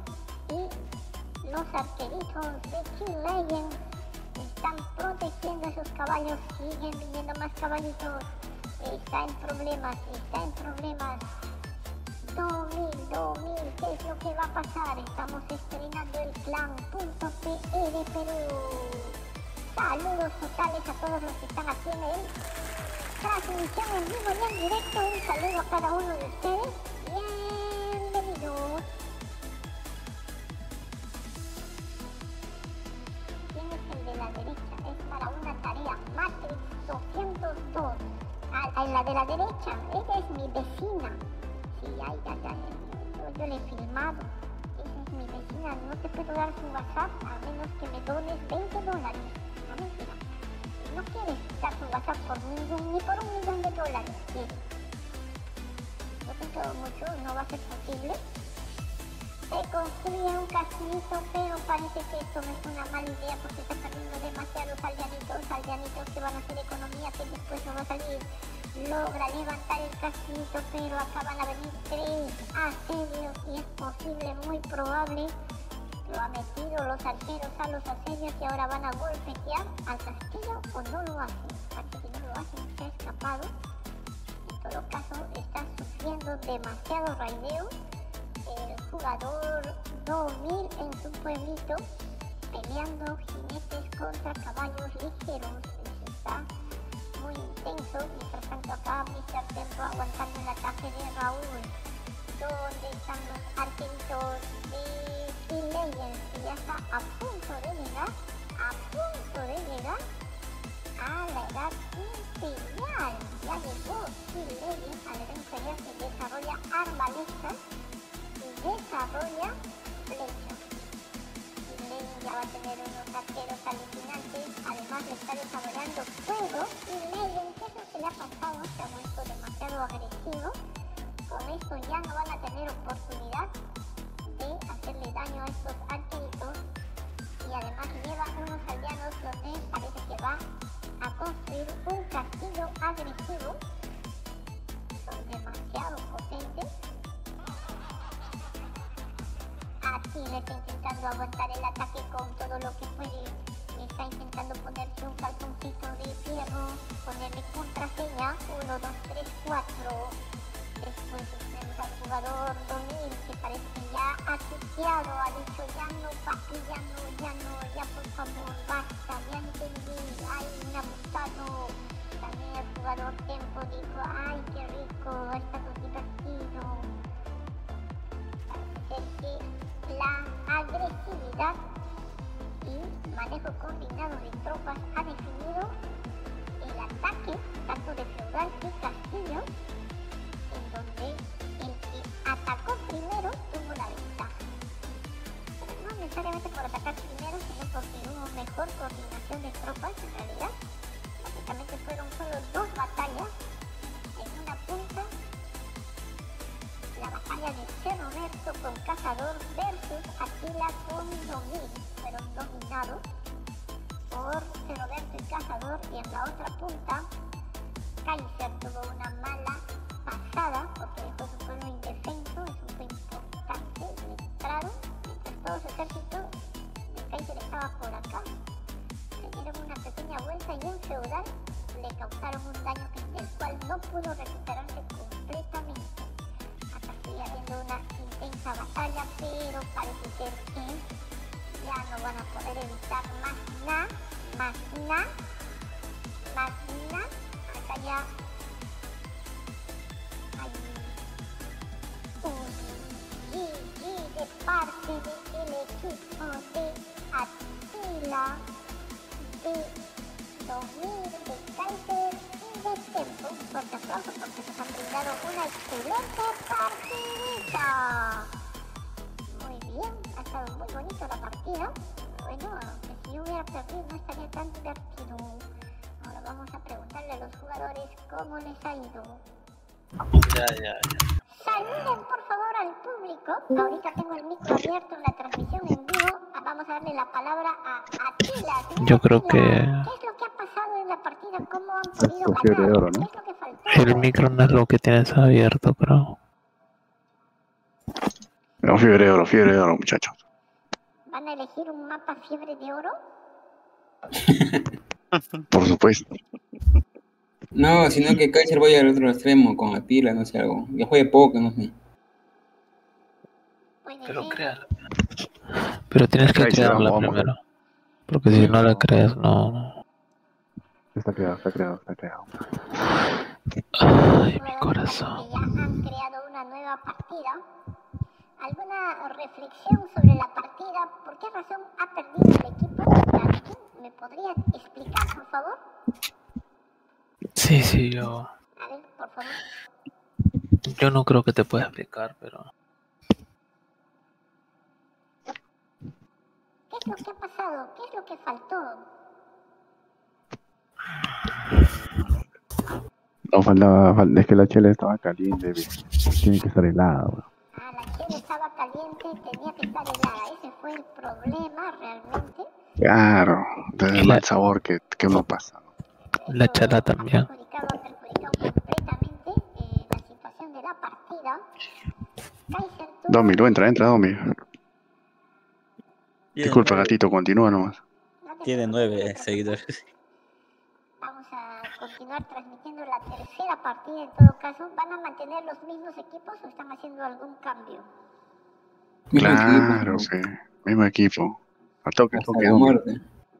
y los arqueritos de Key Legends están protegiendo a esos caballos, siguen viniendo más caballitos. Está en problemas, está en problemas. Domil, Domil, ¿qué es lo que va a pasar? Estamos estrenando el clan.pe de Perú. Saludos totales a todos los que están aquí en el transmisión en vivo y en directo. Un saludo a cada uno de ustedes. Bienvenidos. ¿Quién es el de la derecha? Es para una tarea. Matrix doscientos dos. A, a la de la derecha, ella es mi vecina. Sí, ay, ay, ay. Yo, yo le he filmado. Esa es mi vecina. No te puedo dar su WhatsApp a menos que me dones veinte dólares. No, mentira. No quieres dar tu WhatsApp por ningún, ni por un millón de dólares. ¿Quieres? Lo siento mucho, no va a ser posible. Se construye un castillito, pero parece que esto no es una mala idea porque está perdiendo demasiados aldeanitos, aldeanitos que van a hacer economía que después no va a salir. Logra levantar el castillito, pero acaban a venir tres asedios y es posible, muy probable. Lo ha metido los arqueros a los asedios y ahora van a golpetear al castillo o no lo hacen. Parece que no lo hacen, se ha escapado. todo caso está sufriendo demasiado raideo. El jugador dos mil en su pueblito peleando jinetes contra caballos ligeros. Eso está muy intenso. Mientras tanto acá mister Tempo aguantando el ataque de Raúl. ¿Dónde están los arqueritos de Steel Legends? Que ya está a punto de llegar, a punto de llegar a la edad imperial. Ya llegó Steel Legends a la edad imperial, que desarrolla armalistas y desarrolla flechas. Steel Legends ya va a tener unos arqueros alucinantes, además le está desarrollando fuego. Steel Legends, ¿qué es lo que le ha pasado? Se ha vuelto demasiado agresivo. Con esto ya no van a tener oportunidad de hacerle daño a estos arqueritos, y además lleva unos aldeanos donde parece que va a construir un castillo agresivo. Son demasiado potentes. Aquí le está intentando aguantar el ataque con todo lo que puede. Está intentando ponerse un calzoncito de fierro, ponerle contraseña uno, dos, tres, cuatro. Después tenemos al jugador dos mil, que parece que ya ha chuteado, ha dicho ya no, papi, ya no, ya no, ya por favor, basta, ya entendí, ay, me ha gustado. También el jugador Tempo dijo, ay, qué rico, ha estado divertido. Parece ser que la agresividad y manejo combinado de tropas ha definido el ataque tanto de feudal y castillo, en donde el que atacó primero tuvo la ventaja. Pero no necesariamente por atacar primero, sino porque hubo mejor coordinación de tropas en realidad. Básicamente fueron solo dos batallas. En una punta, la batalla de Cerro Berto con Cazador versus Aquila con Domín. Fueron dominados por Cerro Berto y Cazador, y en la otra punta, Kaiser tuvo una mala pasada porque dejó su pueblo indefenso. Eso fue importante. Le entraron mientras todo su ejército de Kaiser estaba por acá. Se dieron una pequeña vuelta y en feudal le causaron un daño del cual no pudo recuperarse completamente. Acá sigue habiendo una intensa batalla, pero parece ser que ya no van a poder evitar más nada, más nada, más nada. Acá ya hay un G G de parte del equipo de Attila, de Domín, de Kaiser y de Tempo. Un fuerte aplauso porque nos han brindado una excelente partidita. Muy bien, ha estado muy bonito la partida. Bueno, aunque si yo hubiera perdido no estaría tan divertido. Ahora vamos a preguntarle a los jugadores cómo les ha ido. Ya, ya, ya. Saluden por favor al público. Ahorita tengo el micro abierto en la transmisión en vivo. Vamos a darle la palabra a Attila. Señor Yo creo Attila, que ¿qué es lo que ha pasado en la partida? ¿Cómo han podido Fiebre de ganar? oro, ¿no? ¿Qué es lo que faltó? el micro no es lo que tienes abierto, creo. No, fiebre de oro, fiebre de oro, muchachos. ¿Van a elegir un mapa fiebre de oro? Por supuesto. No, sino que Kaiser vaya al otro extremo con Attila, no sé, algo. Ya juegue poco, no sé. Puede Pero ser. créalo. Pero tienes que Kaiser, crearla vamos, vamos. primero. Porque si no la creas, no. no. Está creado, está creado, está creado. Ay, mi Jugadores corazón. que ya han creado una nueva partida. ¿Alguna reflexión sobre la partida? ¿Por qué razón ha perdido el equipo? ¿Alguien me podría explicar, por favor? Sí, sí, yo. A ver, por favor. Yo no creo que te pueda explicar, pero. ¿Qué es lo que ha pasado? ¿Qué es lo que faltó? No, faltaba, falta, es que la chela estaba caliente, ¿ves? Tiene que estar helada, bro. Ah, la chela estaba caliente, tenía que estar helada. Ese fue el problema realmente. Claro, desde el mal sabor que, que uno pasa. La chala también. Ha perjudicado, ha perjudicado completamente eh, la situación de la partida. Kaiser tuvo... Domi, lo entra, entra, Domi. Tiene Disculpa, nueve- gatito, continúa nomás. No te Tiene preocupes, no nueve te preocupes. seguidores. Vamos a continuar transmitiendo la tercera partida en todo caso? ¿Van a mantener los mismos equipos o están haciendo algún cambio? Mismo Claro, equipo, sí. Mismo equipo. A toque, hasta toque, la toque. muerte.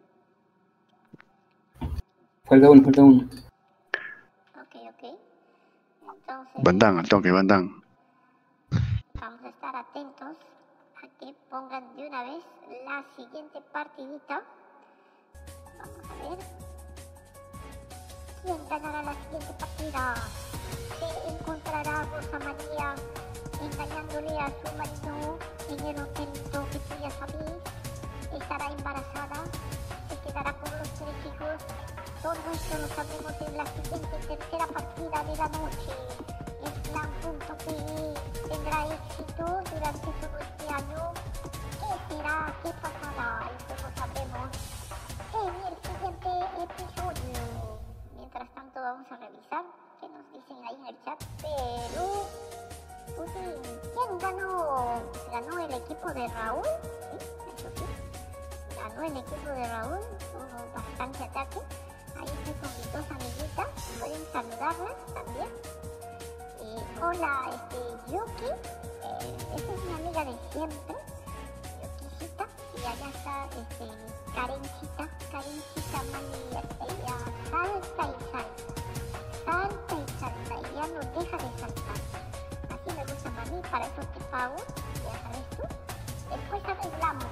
Falta uno, falta uno. Ok, ok. Entonces, Van Damme, al toque, Van Damme. vamos a estar atentos a que pongan de una vez la siguiente partidita. Vamos a ver quién ganará la siguiente partida. Se encontrará Rosa María engañándole a su marido en el hotelito que tú ya sabes. Estará embarazada, se quedará con los tres hijos. Todo esto lo sabremos en la siguiente tercera partida de la noche. El plan punto pe e tendrá éxito durante todo este año. ¿Qué será? ¿Qué pasará? Eso lo sabremos en el siguiente episodio. Mientras tanto vamos a revisar qué nos dicen ahí en el chat. Pero, Putin, ¿quién ganó? ¿Ganó el equipo de Raúl? Sí, eso sí. Ganó el equipo de Raúl. Hubo bastante ataque. Ahí estoy con mis dos amiguitas. Pueden saludarlas también. Eh, hola, este, Yuki. Eh, esta es mi amiga de siempre. Yukicita. Y allá está este, Karencita. Karencita, mami, ella salta y salta. Salta y salta. Y ya no deja de saltar. Así me gusta, mami. Para eso te pago. Ya sabes tú. Después arreglamos.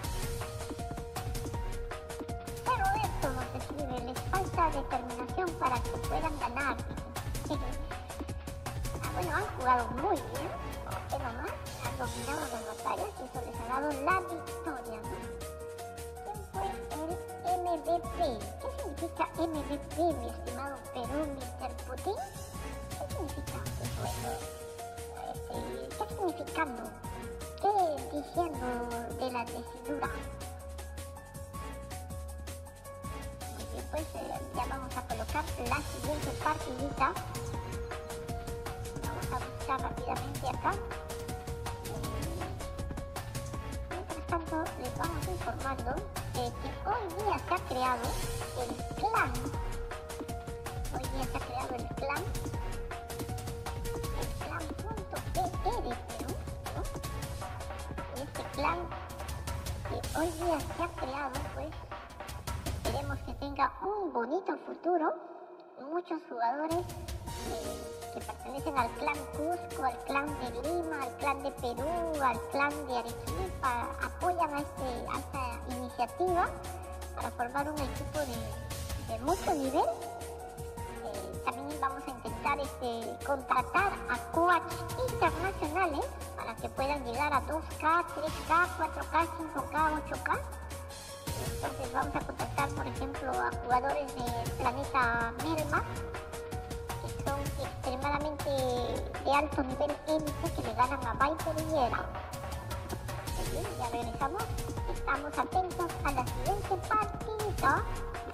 Pero esto nos escribe, les falta determinación para que puedan ganar. Ah, bueno, han jugado muy bien, ¿qué nomás? Han dominado las batallas y eso les ha dado la victoria, ¿no? ¿Quién fue el eme ve pe? ¿Qué significa eme ve pe, mi estimado Perú, mister Putin? ¿Qué significa eso? Este, ¿Qué significando? ¿Qué diciendo de la decidura? Pues eh, ya vamos a colocar la siguiente partidita. Vamos a buscar rápidamente acá. Eh, mientras tanto les vamos informando de que hoy día se ha creado el clan. Hoy día se ha creado el clan. El clan punto pe e de Perú, ¿no? Y este clan que hoy día se ha creado, pues esperemos que tenga un bonito futuro. Muchos jugadores eh, que pertenecen al clan Cusco, al clan de Lima, al clan de Perú, al clan de Arequipa, apoyan a, este, a esta iniciativa para formar un equipo de, de mucho nivel. Eh, también vamos a intentar este, contratar a coach internacionales para que puedan llegar a dos ka, tres ka, cuatro ka, cinco ka, ocho ka. Entonces vamos a contactar, por ejemplo, a jugadores del planeta Melma, que son extremadamente de alto nivel élite, que le ganan a Viper y Yera. Muy bien, ya regresamos. Estamos atentos a la siguiente partida.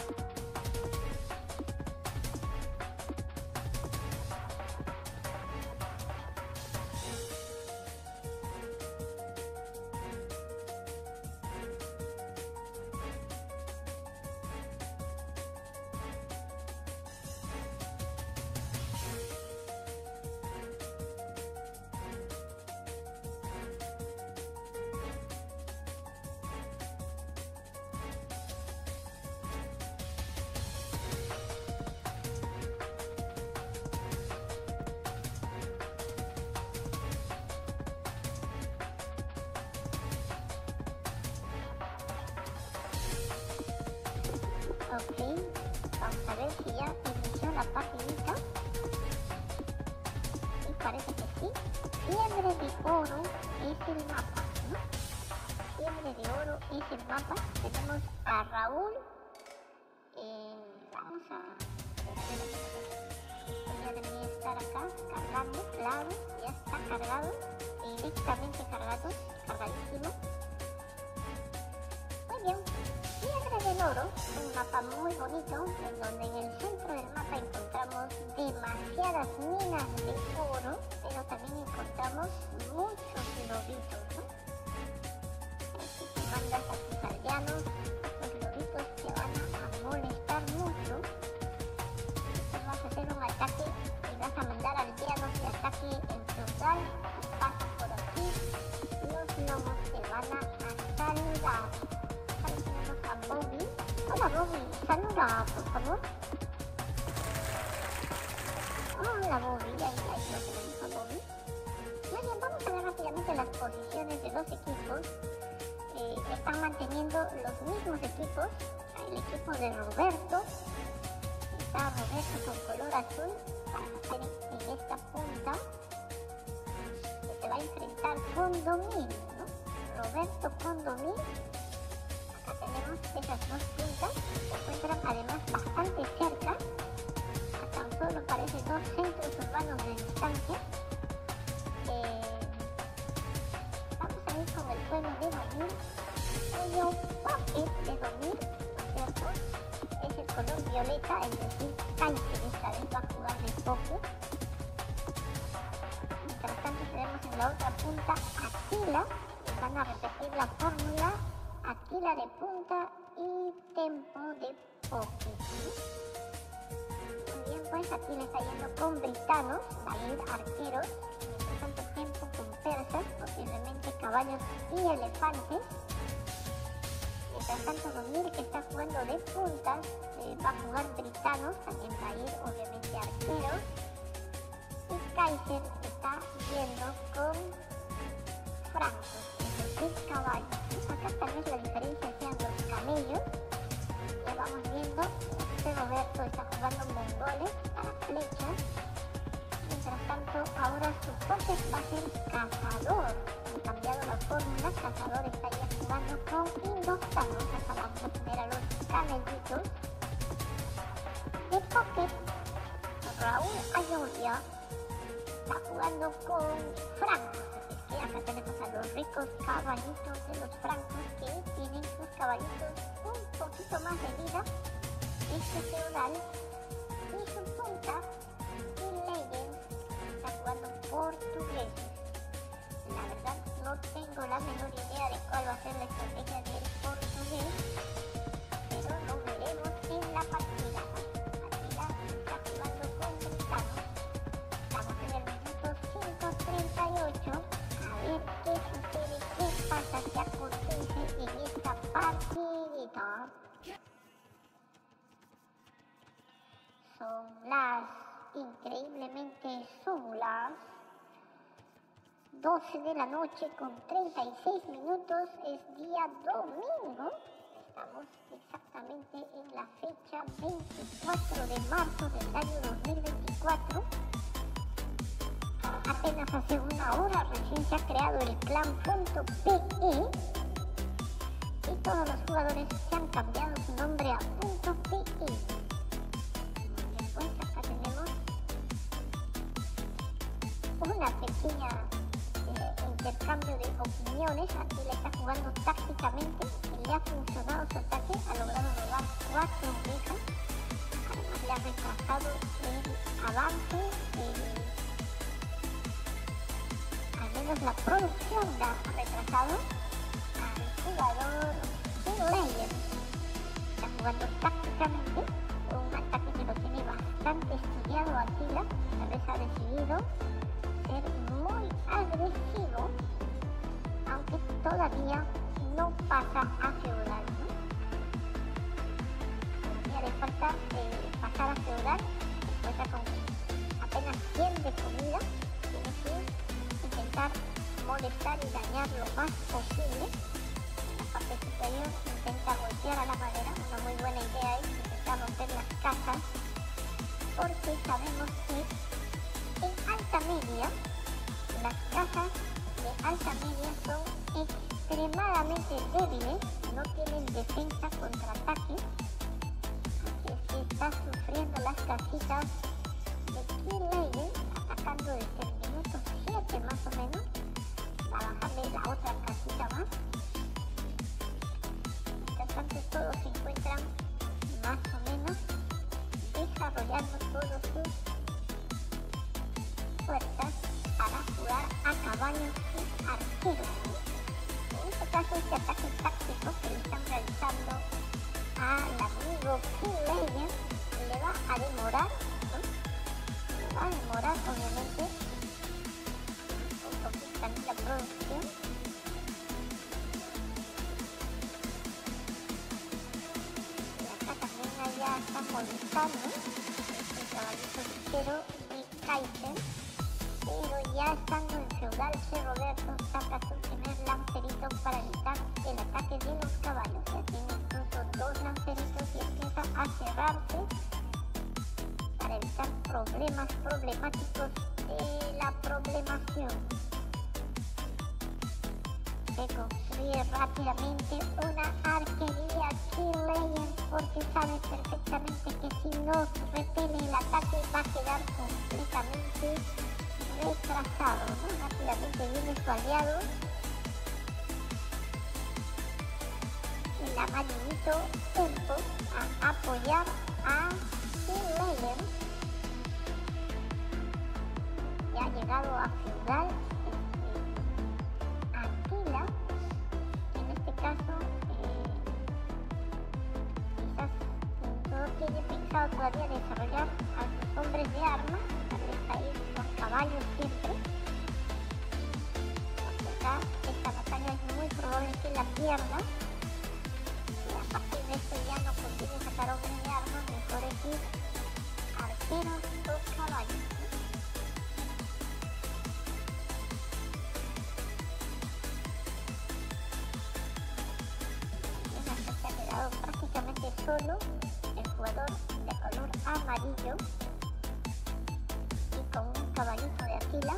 Ok, vamos a ver si ya inició la partidita. Y parece que sí. Fiebre de oro es el mapa, ¿no? Fiebre de oro es el mapa. Tenemos a Raúl. Eh, vamos a... Esto ya debería estar acá, cargando, claro, ya está cargado. Directamente cargado, cargadísimo. Muy bien. Fiebre del oro, un mapa muy bonito, en donde en el centro del mapa encontramos demasiadas minas de oro, pero también encontramos muchos lobitos, ¿no? Si tú mandas a tus aldeanos, estos lobitos te van a molestar mucho. que el feudal pasa por aquí, los gnomos te van a, a saludar. Ahí tenemos a Bobby. Hola Bobby, saluda por favor. Hola Bobby, ahí, ahí lo tenemos a Bobby. Muy bien, vamos a ver rápidamente las posiciones de los equipos. Eh, están manteniendo los mismos equipos. El equipo de Roberto. Está Roberto con color azul para hacer en, en esta punta. Se va a enfrentar con Domín, ¿no? Roberto con Domín. Acá tenemos esas dos puntas. Se encuentran además bastante cerca. A tan solo parece dos centros urbanos de distancia. Eh, vamos a ir con el pueblo de Domín. Hay un pocket de Domín, ¿no es cierto? Es el color violeta, es decir, Kaiser esta vez va a jugar de poco. Mientras tanto tenemos en la otra punta Aquila, van a repetir la fórmula, Aquila de punta y Tempo de poke. Muy bien, pues Aquila está yendo con britanos, va a ir arqueros, mientras tanto Tempo con persas, posiblemente caballos y elefantes. Mientras tanto, Domir, que está jugando de puntas, eh, va a jugar britanos, también va a ir obviamente arqueros. Y Kaiser está yendo con francos, es decir, caballos. Acá tal vez la diferencia sean los camellos. Ya vamos viendo, este Roberto está jugando mongoles para flechas. Mientras tanto, ahora su poker va a ser cazador. Han cambiado la fórmula, cazador está ya jugando con indostanos. Acá vamos a poner a los camellitos. De poker, Raúl Ayovia está jugando con francos. Así que acá tenemos a los ricos caballitos de los francos que tienen sus caballitos un poquito más de vida. Este feudal y su punta y Legends está jugando portugués. La verdad no tengo la menor idea de cuál va a ser la estrategia del portugués, pero lo veremos en la partida. Aquila está jugando con britanos. Estamos en el minuto cinco treinta y ocho. A ver qué sucede, qué pasa, qué acontece en esta partidita. Son las, increíblemente son las doce de la noche con treinta y seis minutos, es día domingo. Estamos exactamente en la fecha veinticuatro de marzo del año dos mil veinticuatro. Apenas hace una hora recién se ha creado el clan.pe y todos los jugadores se han cambiado su nombre a .pe. Después acá tenemos una pequeña intercambio de opiniones. Aquí le está jugando tácticamente, le ha funcionado su ataque, ha logrado robar cuatro ovejas, además le ha retrasado el avance, el, al menos la producción la ha retrasado al jugador Legend. Está jugando tácticamente, un ataque que lo tiene bastante estudiado Aquila, tal vez ha decidido ser muy agresivo, aunque todavía no pasa a feudal, ¿no? Todavía le falta eh, pasar a feudal, cuenta con apenas cien de comida, tiene que intentar molestar y dañar lo más posible. La parte superior intenta golpear a la madera, una muy buena idea es intentar romper las casas, porque sabemos que en alta media, las casas de alta media son extremadamente débiles, no tienen defensa contra ataque, así es que está sufriendo las casitas de Key Legend, atacando desde el minuto siete más o menos, para bajarle la otra casita más. Mientras tanto todos se encuentran más o menos desarrollando todos sus fuerzas para jugar a caballos y arqueros. En este caso, este ataque táctico que le están realizando al amigo Key Legend le va a demorar, ¿no? Le va a demorar obviamente la producción. Y acá también allá están molestando este caballito ligero de Kaiser, pero ya estando en feudal, C. Roberto saca su primer lancerito para evitar el ataque de los caballos. Ya tiene incluso dos lanceritos y empieza a cerrarse para evitar problemas problemáticos de la problemación. Se construye rápidamente una arquería Kill Legend porque sabe perfectamente que si no repele el ataque va a quedar completamente retrasado, ¿no? Rápidamente viene su aliado, el amarillito Tempo, a apoyar a Kill Legend. Ya ha llegado a feudal este, Aquila, en este caso eh, quizás no tiene pensado todavía desarrollar a sus hombres de armas, tal vez ir por caballos siempre, porque acá esta batalla es muy probable que la pierda, y a partir de esto ya no conviene sacar hombres de armas, mejor es ir arqueros o caballos. Se ha quedado prácticamente solo el jugador de color amarillo y con un caballito de Aquila.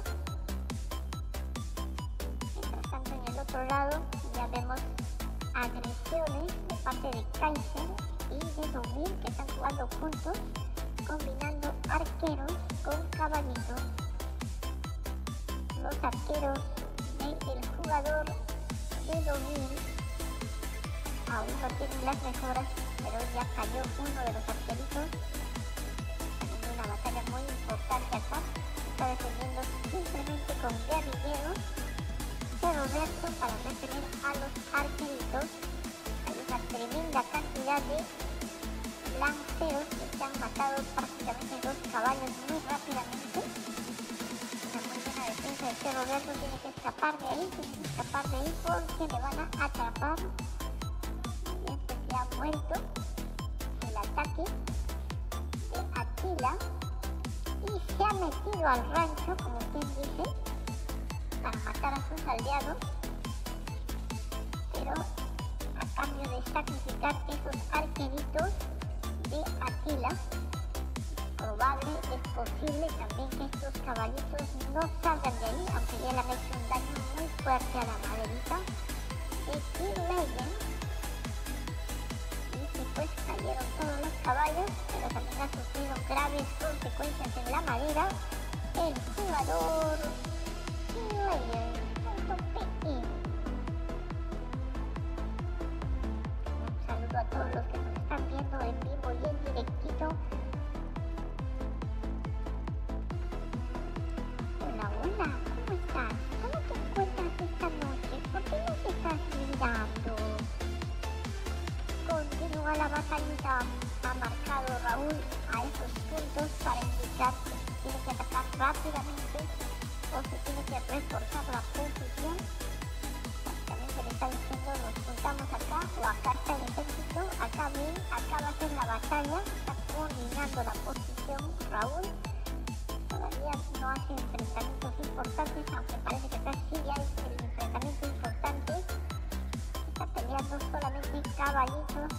Mientras tanto, en el otro lado ya vemos agresiones de parte de Kaiser y de Domir, que están jugando juntos, combinando arqueros con caballitos. Los arqueros del jugador de Domir aún no tienen las mejoras, pero ya cayó uno de los arqueritos. También una batalla muy importante acá. Está defendiendo simplemente con guerrilleros. C. Roberto para detener a los arqueritos. Hay una tremenda cantidad de lanceros que se han matado prácticamente dos caballos muy rápidamente. Una muy buena defensa de C. Roberto. Tiene que escapar de ahí, tiene que escapar de ahí porque le van a atrapar. Ha muerto el ataque de Aquila y se ha metido al rancho, como quien dice, para matar a sus aliados, pero a cambio de sacrificar esos arqueritos de Aquila. Probable, es posible también que estos caballitos no salgan de ahí, aunque ya le han hecho un daño muy fuerte a la maderita de Kill Legend. Pues cayeron todos los caballos, pero también ha sufrido graves consecuencias en la madera el jugador Legend.pe. Un saludo a todos los que nos están viendo en vivo y en directito. Hola, hola, ¿cómo estás? ¿Cómo te encuentras esta noche? ¿Por qué no te estás mirando? Continúa la batallita, ha marcado Raúl a esos puntos para indicar que se tiene que atacar rápidamente o se tiene que reforzar la posición. Básicamente le está diciendo, nos juntamos acá o acá está el ejército, acá ven, acá va a ser la batalla, está coordinando la posición Raúl. Todavía no hace enfrentamientos importantes, aunque parece que acá sí ya es el enfrentamiento importante. Está peleando solamente caballitos.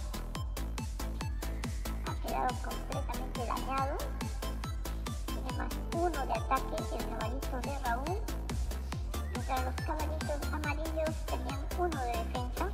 Ha quedado completamente dañado. Tiene más uno de ataque el caballito de Raúl. Mientras los caballitos amarillos tenían uno de defensa.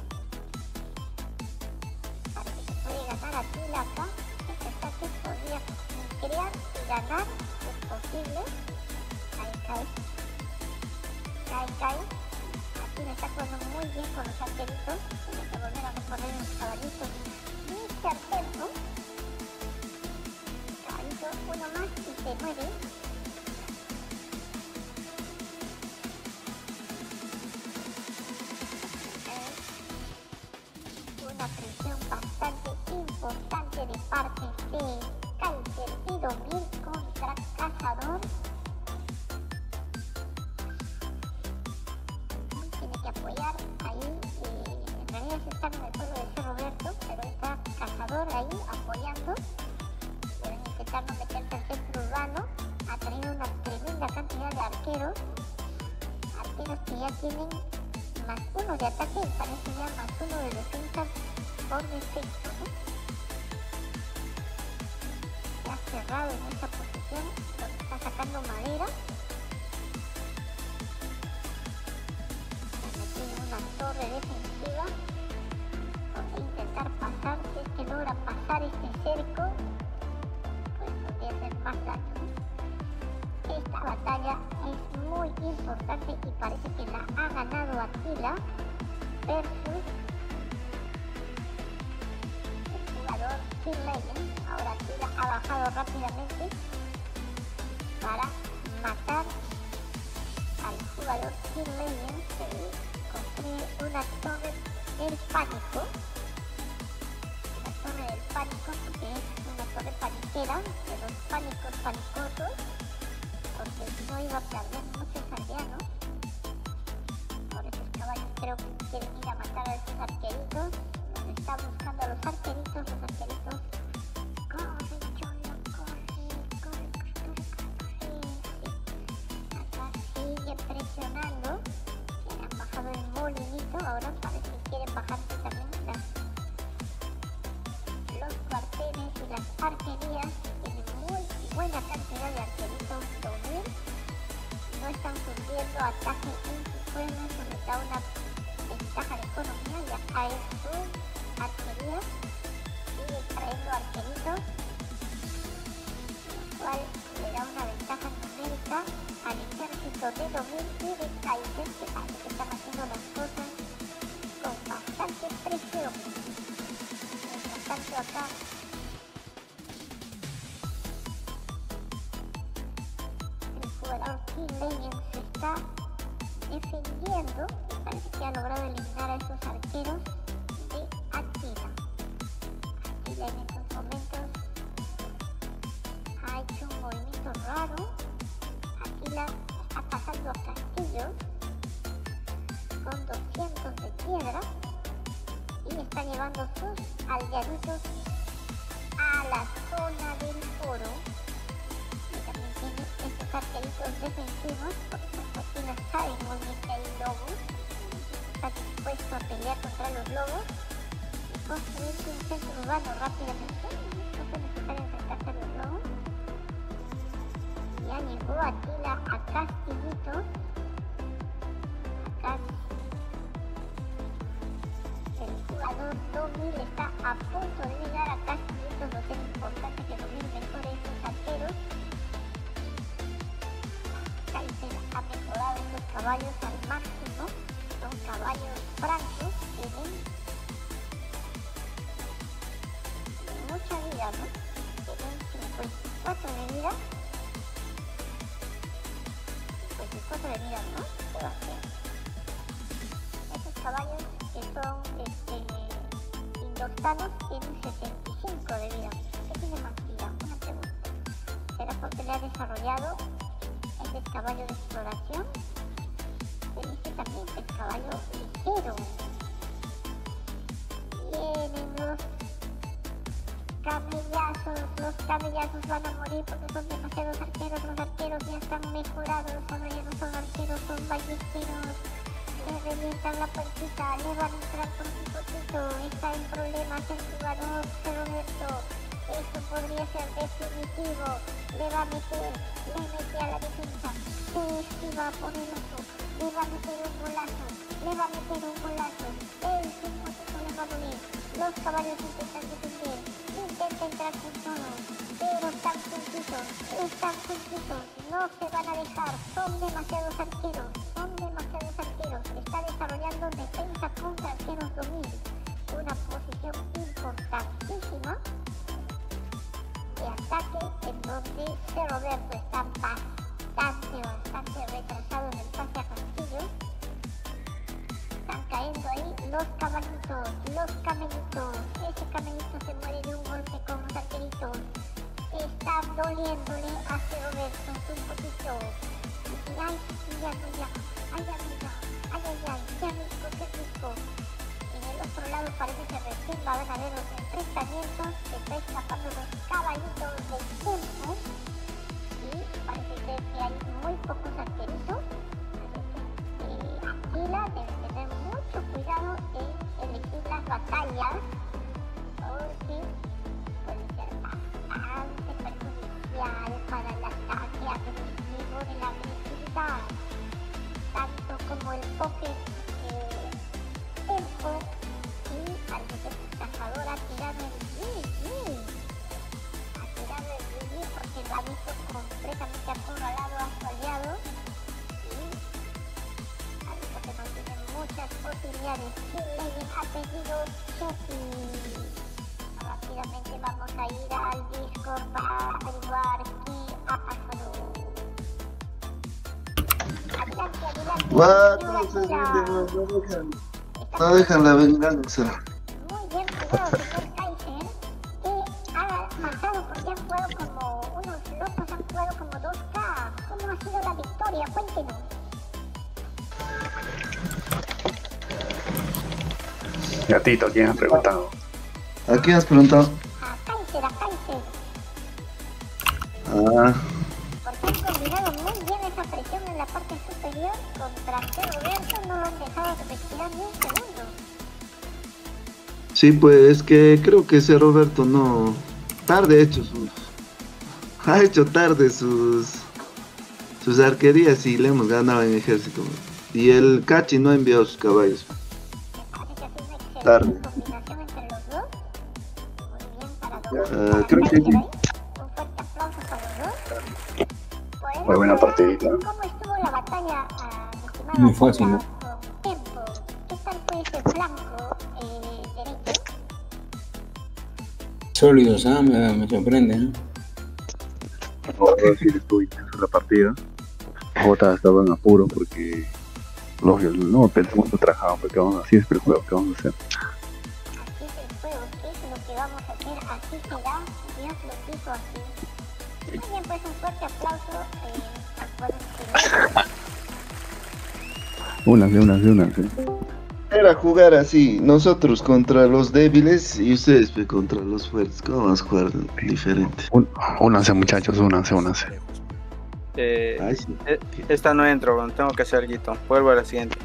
Parece que puede ganar Aquila acá. Este ataque podría crear y ganar. Es posible. Ahí cae. Cae, cae. Aquila está jugando muy bien con los arqueritos. Tiene que volver a recorrer los caballitos. mister Tempo. Caballito, uno más y se muere. Una presión bastante importante de parte de Kaiser y Domir contra Cazador. arqueros que ya tienen más uno de ataque y parece ya más uno de defensa por defecto, ¿no? Ya cerrado en esta posición, donde está sacando madera. Ya tiene una torre defensiva. Podría intentar pasar, si es que logra pasar este cerco, pues podría hacer más daño. Esta batalla es muy importante y parece que la ha ganado Attila versus el jugador Kill Legend. Ahora Attila ha bajado rápidamente para matar al jugador Kill Legend, que construye una torre del pánico. La torre del pánico, porque es una torre paniquera de los pánicos panicosos, porque no iba a perder muchos aldeanos. Por esos caballos creo que quieren ir a matar a esos arqueritos. Los está buscando a los arqueritos, los arqueritos. Corre, Cholo, corre, corre, corre, corre, corre. Acá sigue presionando. Ya han bajado el molinito, ahora parece que quieren bajarse también las, los cuarteles y las arquerías. Tienen muy buena cantidad de arqueritos dos mil. No están sufriendo ataque en su pueblo, eso les da una ventaja de economía. Y acá es su arquería, sigue trayendo arqueritos, lo cual le da una ventaja numérica al ejército de dos mil y de Kaiser, que parece que están haciendo las cosas con bastante presión. Mientras tanto acá el jugador Kill Legend se está defendiendo y parece que ha logrado eliminar a esos arqueros de Attila. Attila en estos momentos ha hecho un movimiento raro. Attila está pasando a castillos con doscientos de piedra y está llevando sus aldeanitos a la zona del foro. Y también tiene estos arqueritos defensivos, porque los Attila saben muy bien que hay lobos. Está dispuesto a pelear contra los lobos y construirse un centro urbano rápidamente. No fue necesario enfrentarse a los lobos. Ya llegó Attila a Castillitos. Acá el jugador dos mil está a punto de llegar a Castillitos, lo que es importante que dos mil mejore estos arqueros. Kaiser ha mejorado estos caballos al máximo. Son caballos francos, tienen mucha vida, ¿no? Tienen cincuenta y cuatro de vida. cincuenta y cuatro de vida, ¿no? ¿Qué va a hacer? Estos caballos que son este, indostanos tienen setenta y cinco de vida. ¿Qué tiene más vida? Una pregunta. ¿Será porque le ha desarrollado este caballo de exploración? Se dice también que el caballo ligero. Vienen los camellazos, los camellazos van a morir porque son demasiados arqueros. Los arqueros ya están mejorados, ahora ya no son arqueros, son ballesteros. Le revientan la puertita, le van a entrar por un poquito, está en problemas el jugador Roberto. Esto podría ser definitivo, le va a meter, le mete a la defensa, se esquiva por el ojo, le va a meter un golazo, le va a meter un golazo, el cinco le va a morir. Los caballos intentan defender, intentan entrar con todo, pero están juntitos, están juntitos, no se van a dejar, son demasiados arqueros, son demasiados arqueros, está desarrollando defensa contra arqueros dos mil, una posición importantísima de ataque en donde C. Roberto está bastante, bastante retrasado en el pase a Castillo. Están cayendo ahí los caballitos, los camelitos. Ese camelito se muere de un golpe con los arqueritos. Está doliéndole a C. Roberto un poquito. Y ay, ya no, ya, ay, ya no, ya, ay, ay, ay, qué rico, qué rico. En el otro lado parece que recién van a haber los enfrentamientos, se está escapando los caballitos del tiempo y parece ser que hay muy pocos arqueritos, parece que escuela deben tener mucho cuidado en elegir las batallas porque puede ser bastante perjudicial para el ataque agresivo de la agresividad, tanto como el Pocket eh, Tempo y al veces el cazador ha tirado el G G, ha tirado el G G porque lo ha visto completamente acorralado a su aliado y ha visto que no tiene muchas posibilidades. Chile ha pedido Chessy. Rápidamente vamos a ir al Discord para averiguar qué ha pasado. Adelante, adelante. Va, Ayuda, no, se ayuda. no, no dejan, no dejan la venganza. Muy bien jugado, señor Kaiser, que ha pasado porque han jugado como unos locos, han jugado como dos K. ¿Cómo ha sido la victoria? Cuéntenos. Gatito, ¿quién ha preguntado? ¿A quién has preguntado? A Kaiser, a Kaiser. Ah, Porque han combinado muy bien esa presión en la parte superior contra que Roberto no lo han dejado respirar ni un segundo. sí, pues que creo que ese Roberto no... Tarde ha hecho sus... Ha hecho tarde sus... Sus arquerías y le hemos ganado en ejército. Y el Cachi no ha enviado sus caballos. Me parece que ha sido una excelente Tarde. combinación entre los dos. Muy bien para Ah, Roberto. creo que sí. Un fuerte aplauso para los dos. Pues, Muy buena partidita. ¿cómo estuvo la batalla, ah, mi estimado Muy fácil, ¿no? con Tempo? ¿Qué tal fue ese flanco eh, derecho? Sólidos, ¿ah? Me, me sorprende, ¿no? No, puedo decir, estuvo intensa la partida. Jota estaba en apuro porque lógico, no pensamos que trabajaban porque vamos así es el juego que vamos a hacer. Así es el juego, ¿qué es lo que vamos a hacer? Así será, Dios lo quiso así. Muy bien, pues un fuerte aplauso eh, al juego excelente. Unas de unas de unas, ¿eh? Era jugar así, nosotros contra los débiles y ustedes pues, contra los fuertes. ¿Cómo vamos a jugar diferente? Un, únanse muchachos, únanse, únanse. Eh, Ay, sí. eh, esta no entro, bueno, tengo que hacer algo. Vuelvo a la siguiente.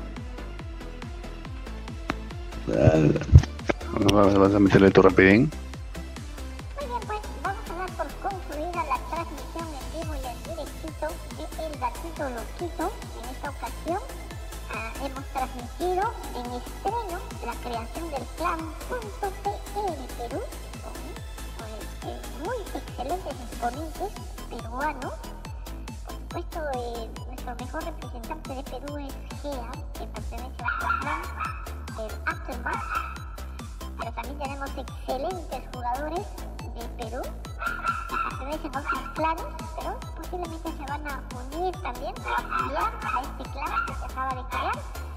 Ah, ¿Vas, vas a meterle tu rapidín? Muy bien, pues vamos a dar por concluida la transmisión en vivo y en directito de El Gatito Loquito. En esta ocasión ah, hemos transmitido en estreno la creación del clan .pe de Perú con pues, eh, muy excelentes exponentes peruanos. Por supuesto, eh, nuestro mejor representante de Perú es Gea, que pertenece al clan del Aftermath. Pero también tenemos excelentes jugadores de Perú que pertenecen a otros clanes, pero posiblemente se van a unir también, a afiliar a este clan que se acaba de crear.